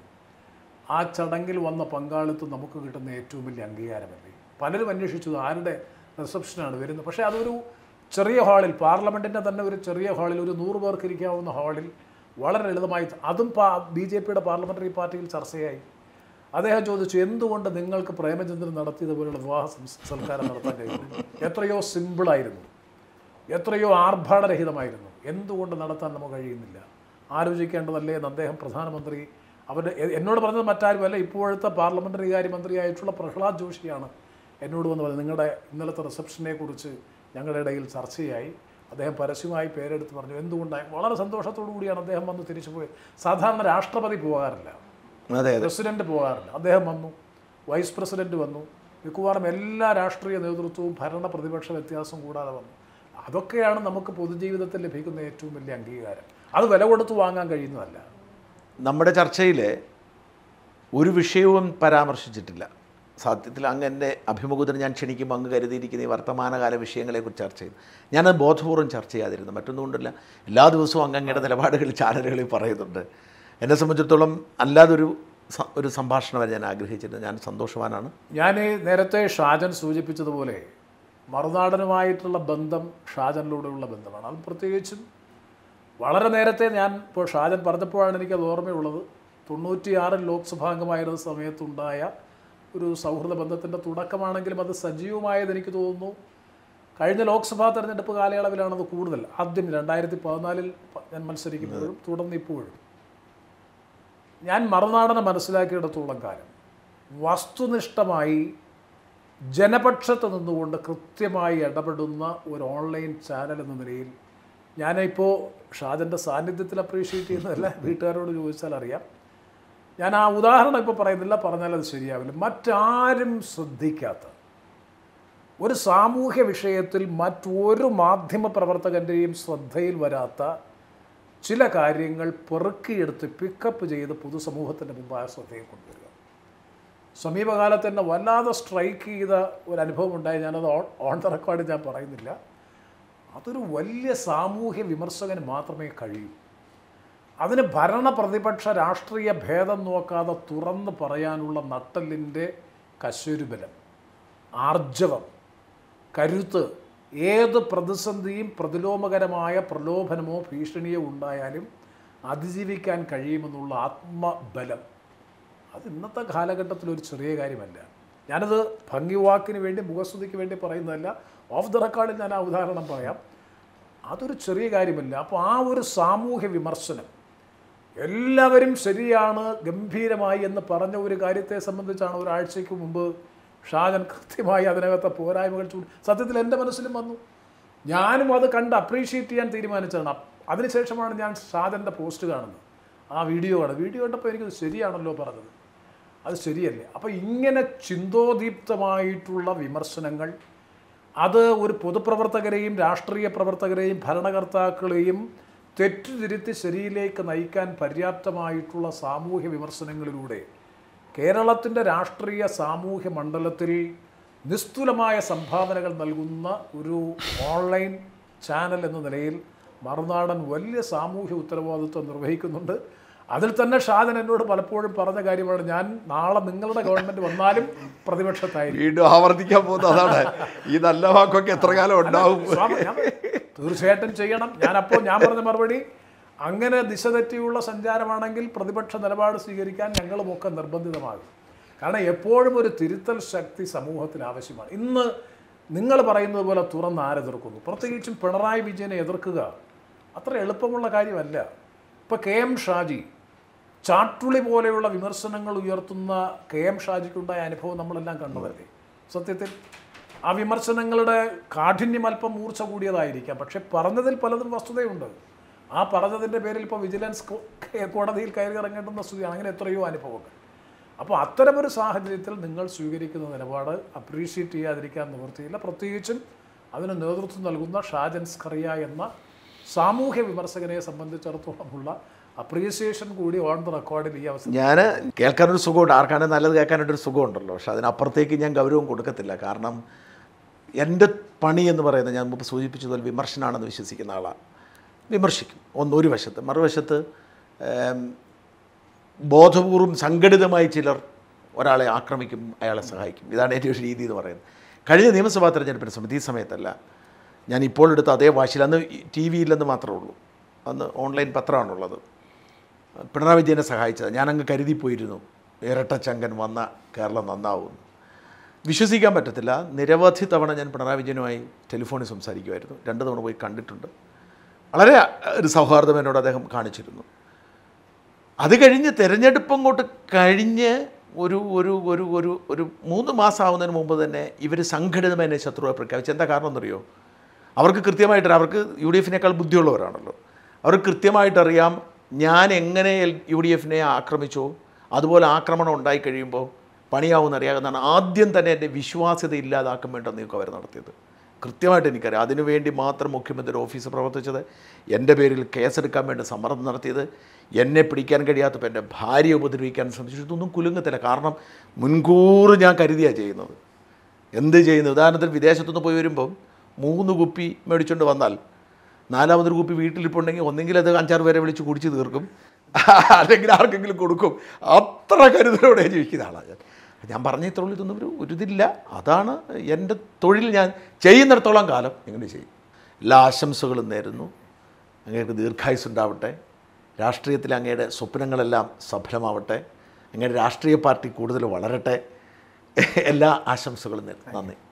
ആ ചടങ്ങിൽ വന്ന പങ്കാളിത്തം നമുക്ക് കിട്ടുന്ന ഏറ്റവും വലിയ അംഗീകാരമല്ലേ. പലരും അന്വേഷിച്ചു ആരുടെ റിസപ്ഷനാണ് വരുന്നത്. പക്ഷേ അതൊരു ചെറിയ ഹാളിൽ, പാർലമെൻറ്റിൻ്റെ തന്നെ ഒരു ചെറിയ ഹാളിൽ, ഒരു 100 പേർക്ക് ഇരിക്കാവുന്ന ഹാളിൽ വളരെ ലളിതമായി, അതും BJPയുടെ പാർലമെൻ്ററി പാർട്ടിയിൽ ചർച്ചയായി. അദ്ദേഹം ചോദിച്ചു, എന്തുകൊണ്ട് നിങ്ങൾക്ക് പ്രേമചന്ദ്രൻ നടത്തിയതുപോലുള്ള വിവാഹ സൽക്കാരം നടത്താൻ കഴിയുന്നു? എത്രയോ സിമ്പിളായിരുന്നു, എത്രയോ ആർഭാടരഹിതമായിരുന്നു, എന്തുകൊണ്ട് നടത്താൻ നമുക്ക് കഴിയുന്നില്ല? ആലോചിക്കേണ്ടതല്ലേ എന്ന് അദ്ദേഹം പ്രധാനമന്ത്രി എന്നോട് പറഞ്ഞത് മറ്റാരുമല്ല, ഇപ്പോഴത്തെ പാർലമെൻ്ററി കാര്യമന്ത്രിയായിട്ടുള്ള പ്രഹ്ലാദ് ജോഷിയാണ് എന്നോട് വന്ന് പറഞ്ഞത്. നിങ്ങളുടെ ഇന്നലത്തെ റിസപ്ഷനെ കുറിച്ച് ഞങ്ങളുടെ ഇടയിൽ ചർച്ചയായി. അദ്ദേഹം പരസ്യമായി പേരെടുത്ത് പറഞ്ഞു. എന്തുകൊണ്ടായി? വളരെ സന്തോഷത്തോടു കൂടിയാണ് അദ്ദേഹം വന്ന് തിരിച്ചു പോയത്. സാധാരണ രാഷ്ട്രപതി പോകാറില്ല, പ്രസിഡന്റ് പോകാറില്ല. അദ്ദേഹം വന്നു, വൈസ് പ്രസിഡന്റ് വന്നു, മിക്കവാറും എല്ലാ രാഷ്ട്രീയ നേതൃത്വവും ഭരണ പ്രതിപക്ഷ വ്യത്യാസം കൂടാതെ വന്നു. അതൊക്കെയാണ് നമുക്ക് പൊതുജീവിതത്തിൽ ലഭിക്കുന്ന ഏറ്റവും വലിയ അംഗീകാരം. അത് വില കൊടുത്ത് വാങ്ങാൻ കഴിയുന്നതല്ല. നമ്മുടെ ചർച്ചയിൽ ഒരു വിഷയവും പരാമർശിച്ചിട്ടില്ല. സത്യത്തിൽ അങ്ങ് എൻ്റെ അഭിമുഖത്തിന് ഞാൻ ക്ഷണിക്കുമ്പോൾ അങ്ങ് കരുതിയിരിക്കുന്ന ഈ വർത്തമാനകാല വിഷയങ്ങളെക്കുറിച്ച് ചർച്ച ചെയ്തു. ഞാനത് ബോധപൂർവ്വം ചർച്ച ചെയ്യാതിരുന്നു. മറ്റൊന്നുകൊണ്ടല്ല, എല്ലാ ദിവസവും അങ്ങയുടെ നിലപാടുകൾ ചാനലുകളിൽ പറയുന്നുണ്ട്. എന്നെ സംബന്ധിച്ചിടത്തോളം അല്ലാതൊരു സംഭാഷണം ഞാൻ ആഗ്രഹിച്ചിട്ടുണ്ട്. ഞാൻ സന്തോഷവാനാണ്. ഞാൻ നേരത്തെ ഷാജൻ സൂചിപ്പിച്ചതുപോലെ മറുനാടനുമായിട്ടുള്ള ബന്ധം ഷാജനിലൂടെയുള്ള ബന്ധമാണ്. അത് പ്രത്യേകിച്ചും വളരെ നേരത്തെ ഇപ്പോൾ ഷാജൻ പറഞ്ഞപ്പോഴാണ് എനിക്കത് ഓർമ്മയുള്ളത്. 96 ലോക്സഭാംഗമായിരുന്ന സമയത്തുണ്ടായ ഒരു സൗഹൃദ ബന്ധത്തിൻ്റെ തുടക്കമാണെങ്കിലും അത് സജീവമായത് എനിക്ക് തോന്നുന്നു കഴിഞ്ഞ ലോക്സഭാ തെരഞ്ഞെടുപ്പ് കാലയളവിലാണത് കൂടുതൽ. ആദ്യം 2014 ഞാൻ മത്സരിക്കുമ്പോഴും തുടർന്ന് ഇപ്പോഴും. ഞാൻ മറുനാടനെ മനസ്സിലാക്കിയിടത്തോളം കാലം വസ്തുനിഷ്ഠമായി ജനപക്ഷത്ത് നിന്നുകൊണ്ട് കൃത്യമായി ഇടപെടുന്ന ഒരു ഓൺലൈൻ ചാനൽ എന്ന നിലയിൽ ഞാനിപ്പോൾ ഷാജൻ്റെ സാന്നിധ്യത്തിൽ അപ്രീഷിയേറ്റ് ചെയ്യുന്നതല്ല, വീട്ടുകാരോട് ചോദിച്ചാൽ അറിയാം. ഞാൻ ആ ഉദാഹരണം ഇപ്പോൾ പറയുന്നില്ല, പറഞ്ഞാൽ അത് ശരിയാവില്ല. മറ്റാരും ശ്രദ്ധിക്കാത്ത ഒരു സാമൂഹ്യ വിഷയത്തിൽ മറ്റൊരു മാധ്യമ പ്രവർത്തകൻ്റെയും ശ്രദ്ധയിൽ വരാത്ത ചില കാര്യങ്ങൾ പെറുക്കിയെടുത്ത് പിക്കപ്പ് ചെയ്ത് പൊതുസമൂഹത്തിൻ്റെ മുമ്പായ ശ്രദ്ധയിൽ കൊണ്ടുവരിക. സമീപകാലത്ത് തന്നെ വല്ലാതെ സ്ട്രൈക്ക് ചെയ്ത ഒരു അനുഭവം ഉണ്ടായി. ഞാനത് ഓൺ ദ റെക്കോർഡ് ഞാൻ പറയുന്നില്ല. അതൊരു വലിയ സാമൂഹ്യ വിമർശകന് മാത്രമേ കഴിയൂ. അതിന് ഭരണ പ്രതിപക്ഷ രാഷ്ട്രീയ ഭേദം നോക്കാതെ തുറന്ന് പറയാനുള്ള നട്ടലിൻ്റെ കശുരുബലം, ആർജവം, കരുത്ത്, ഏത് പ്രതിസന്ധിയും പ്രതിലോമകരമായ പ്രലോഭനമോ ഭീഷണിയോ ഉണ്ടായാലും അതിജീവിക്കാൻ കഴിയുമെന്നുള്ള ആത്മബലം, അത് ഇന്നത്തെ കാലഘട്ടത്തിൽ ഒരു ചെറിയ കാര്യമല്ല. ഞാനത് ഭംഗിവാക്കിന് വേണ്ടി, മുഖസ്തുതിക്ക് വേണ്ടി പറയുന്നതല്ല. ഓഫ് ദ റെക്കോർഡിൽ ഞാൻ ആ ഉദാഹരണം പറയാം. അതൊരു ചെറിയ കാര്യമല്ല. അപ്പോൾ ആ ഒരു സാമൂഹ്യ വിമർശനം, എല്ലാവരും ശരിയാണ് ഗംഭീരമായി എന്ന് പറഞ്ഞ ഒരു കാര്യത്തെ സംബന്ധിച്ചാണ് ഒരാഴ്ചയ്ക്ക് മുമ്പ് ഷാജൻ കൃത്യമായി അതിനകത്തെ പോരായ്മകൾ സത്യത്തിൽ എൻ്റെ മനസ്സിലും വന്നു. ഞാനും അത് കണ്ട് അപ്രീഷിയേറ്റ് ചെയ്യാൻ തീരുമാനിച്ചതാണ്. അതിനുശേഷമാണ് ഞാൻ ഷാജൻ്റെ പോസ്റ്റ് കാണുന്നത്, ആ വീഡിയോ കണ്ടപ്പോൾ എനിക്കത് ശരിയാണല്ലോ പറഞ്ഞത്, അത് ശരിയല്ലേ. അപ്പോൾ ഇങ്ങനെ ചിന്തോദീപ്തമായിട്ടുള്ള വിമർശനങ്ങൾ, അത് ഒരു പൊതുപ്രവർത്തകരെയും രാഷ്ട്രീയ പ്രവർത്തകരെയും ഭരണകർത്താക്കളെയും തെറ്റുതിരുത്തി ശരിയിലേക്ക് നയിക്കാൻ പര്യാപ്തമായിട്ടുള്ള സാമൂഹ്യ വിമർശനങ്ങളിലൂടെ കേരളത്തിൻ്റെ രാഷ്ട്രീയ സാമൂഹ്യ മണ്ഡലത്തിൽ നിസ്തുലമായ സംഭാവനകൾ നൽകുന്ന ഒരു ഓൺലൈൻ ചാനൽ എന്ന നിലയിൽ മറുനാടൻ വലിയ സാമൂഹ്യ ഉത്തരവാദിത്വം നിർവഹിക്കുന്നുണ്ട്. അതിൽ തന്നെ ഷാജൻ എന്നോട് പലപ്പോഴും പറഞ്ഞ കാര്യമാണ്, ഞാൻ നാളെ നിങ്ങളുടെ ഗവൺമെൻറ് വന്നാലും പ്രതിപക്ഷത്തായിരിക്കും. വീണ്ടും ആവർത്തിക്കാൻ പോകുന്നത് അതാണ്. ഈ നല്ല വാക്കൊക്കെ എത്ര കാലം ഉണ്ടാവും? തീർച്ചയായിട്ടും ചെയ്യണം. ഞാൻ പറഞ്ഞ മറുപടി, അങ്ങനെ ദിശ തെറ്റിയുള്ള സഞ്ചാരമാണെങ്കിൽ പ്രതിപക്ഷ നിലപാട് സ്വീകരിക്കാൻ ഞങ്ങളുമൊക്കെ നിർബന്ധിതമാകും. കാരണം എപ്പോഴും ഒരു തിരുത്തൽ ശക്തി സമൂഹത്തിന് ആവശ്യമാണ്. ഇന്ന് നിങ്ങൾ പറയുന്നത് പോലെ തുറന്ന് ആരെതിർക്കുന്നു? പ്രത്യേകിച്ചും പിണറായി വിജയനെ എതിർക്കുക അത്ര എളുപ്പമുള്ള കാര്യമല്ല. ഇപ്പോൾ KM ഷാജി, ചാട്ടുളി പോലെയുള്ള വിമർശനങ്ങൾ ഉയർത്തുന്ന KM ഷാജിക്കുണ്ടായ അനുഭവം നമ്മളെല്ലാം കണ്ടതല്ലേ. സത്യത്തിൽ ആ വിമർശനങ്ങളുടെ കാഠിന്യം അല്പം മൂർച്ച കൂടിയതായിരിക്കാം, പക്ഷെ പറഞ്ഞതിൽ പലതും വസ്തുതയുണ്ട്. ആ പറഞ്ഞതിൻ്റെ പേരിൽ ഇപ്പോൾ വിജിലൻസ് കോടതിയിൽ കയറി ഇറങ്ങേണ്ടുന്ന സ്ഥിതിയാണ്. അങ്ങനെ എത്രയോ അനുഭവങ്ങൾ. അപ്പോൾ അത്തരമൊരു സാഹചര്യത്തിൽ നിങ്ങൾ സ്വീകരിക്കുന്ന നിലപാട് അപ്രീഷിയേറ്റ് ചെയ്യാതിരിക്കാൻ നിവൃത്തിയില്ല. പ്രത്യേകിച്ചും അതിന് നേതൃത്വം നൽകുന്ന ഷാജൻ സ്കറിയ എന്ന സാമൂഹ്യ വിമർശകനെ സംബന്ധിച്ചിടത്തോളമുള്ള അപ്രീസിയേഷൻ കൂടി ഓൺ ദ റെക്കോർഡിൽ ഈ അവസരം. ഞാൻ കേൾക്കാനൊരു സുഖമുണ്ട്, ആർക്കാണെങ്കിൽ നല്ലത് കേൾക്കാനായിട്ടൊരു സുഖമുണ്ടല്ലോ. പക്ഷെ അതിനപ്പുറത്തേക്ക് ഞാൻ ഗൗരവം കൊടുക്കത്തില്ല. കാരണം എൻ്റെ പണി എന്ന് പറയുന്നത്, ഞാൻ മുമ്പ് സൂചിപ്പിച്ചതുപോലെ വിമർശനമാണെന്ന് വിശ്വസിക്കുന്ന ആളാണ്. വിമർശിക്കും ഒരു വശത്ത്, മറുവശത്ത് ബോധപൂർവം സംഘടിതമായി ചിലർ ഒരാളെ ആക്രമിക്കും, അയാളെ സഹായിക്കും. ഇതാണ് എൻ്റെ ഒരു രീതി എന്ന് പറയുന്നത്. കഴിഞ്ഞ നിയമസഭാ തെരഞ്ഞെടുപ്പിന് സമയത്ത്, ഈ സമയത്തല്ല, ഞാൻ ഇപ്പോൾ എടുത്ത അതേ വാശിയിൽ, അന്ന് TV ഇല്ലെന്ന് മാത്രമേ ഉള്ളൂ, അന്ന് ഓൺലൈൻ പത്രമാണുള്ളത്, പിണറായി വിജയനെ സഹായിച്ചത്. ഞാനങ്ങ് കരുതിപ്പോയിരുന്നു ഇരട്ടച്ചങ്കൻ വന്ന കേരളം നന്നാവുമെന്ന്. വിശ്വസിക്കാൻ പറ്റത്തില്ല. നിരവധി തവണ ഞാൻ പിണറായി വിജയനുമായി ടെലിഫോണിൽ സംസാരിക്കുമായിരുന്നു. 2 തവണ പോയി കണ്ടിട്ടുണ്ട്. വളരെ ഒരു സൗഹാർദ്ദം എന്നോട് അദ്ദേഹം കാണിച്ചിരുന്നു. അത് കഴിഞ്ഞ് തെരഞ്ഞെടുപ്പ് അങ്ങോട്ട് കഴിഞ്ഞ് ഒരു ഒരു ഒരു ഒരു ഒരു 3 മാസം ആവുന്നതിന് മുമ്പ് തന്നെ ഇവർ സംഘടിതമായി എന്നെ ശത്രുവായി പ്രഖ്യാപിച്ചു. എന്താ കാരണം എന്നറിയോ? അവർക്ക് കൃത്യമായിട്ട്, അവർക്ക് UDF-നേക്കാൾ ബുദ്ധിയുള്ളവരാണല്ലോ, അവർക്ക് കൃത്യമായിട്ടറിയാം ഞാൻ എങ്ങനെ UDF ആക്രമിച്ചോ അതുപോലെ ആക്രമണം ഉണ്ടായി കഴിയുമ്പോൾ പണിയാവുമെന്നറിയാവുന്നതാണ്. ആദ്യം തന്നെ എൻ്റെ വിശ്വാസ്യത ഇല്ലാതാക്കാൻ വേണ്ട നീക്കം അവർ നടത്തിയത് കൃത്യമായിട്ട് എനിക്കറിയാം. അതിനുവേണ്ടി മാത്രം മുഖ്യമന്ത്രിയുടെ ഓഫീസ് പ്രവർത്തിച്ചത്, എൻ്റെ പേരിൽ കേസെടുക്കാൻ വേണ്ടി സമ്മർദ്ദം നടത്തിയത്, എന്നെ പിടിക്കാൻ കഴിയാത്തപ്പോൾ എൻ്റെ ഭാര്യയെ ഉപദ്രവിക്കാൻ ശ്രമിച്ചു. ഇതൊന്നും കുലുങ്ങത്തില്ല. കാരണം മുൻകൂർ ഞാൻ കരുതിയാണ് ചെയ്യുന്നത്. എന്ത് ചെയ്യുന്നു? ഉദാഹരണത്തിന് വിദേശത്തുനിന്ന് പോയി വരുമ്പം 3 കുപ്പി മേടിച്ചുകൊണ്ട് വന്നാൽ 4ാമതൊരു കുപ്പി വീട്ടിലിപ്പോണ്ടെങ്കിൽ ഒന്നെങ്കിൽ അത് 5-6 പേരെ വിളിച്ച് കുടിച്ച് തീർക്കും, അല്ലെങ്കിൽ ആർക്കെങ്കിലും കൊടുക്കും. അത്ര കരുതലോടെ ജീവിക്കുന്ന ആളാണ് ഞാൻ പറഞ്ഞിട്ടുള്ളൂ. ഇതൊന്നും ഒരു ഇതില്ല. അതാണ് എൻ്റെ തൊഴിൽ. ഞാൻ ചെയ്യുന്നിടത്തോളം കാലം ഇങ്ങനെ ചെയ്യും. എല്ലാ ആശംസകളും നേരുന്നു. അങ്ങേക്ക് ദീർഘായുസ്സുണ്ടാവട്ടെ. രാഷ്ട്രീയത്തിൽ അങ്ങയുടെ സ്വപ്നങ്ങളെല്ലാം സഫലമാവട്ടെ. അങ്ങയുടെ രാഷ്ട്രീയ പാർട്ടി കൂടുതൽ വളരട്ടെ. എല്ലാ ആശംസകളും നേരുന്നു. നന്ദി.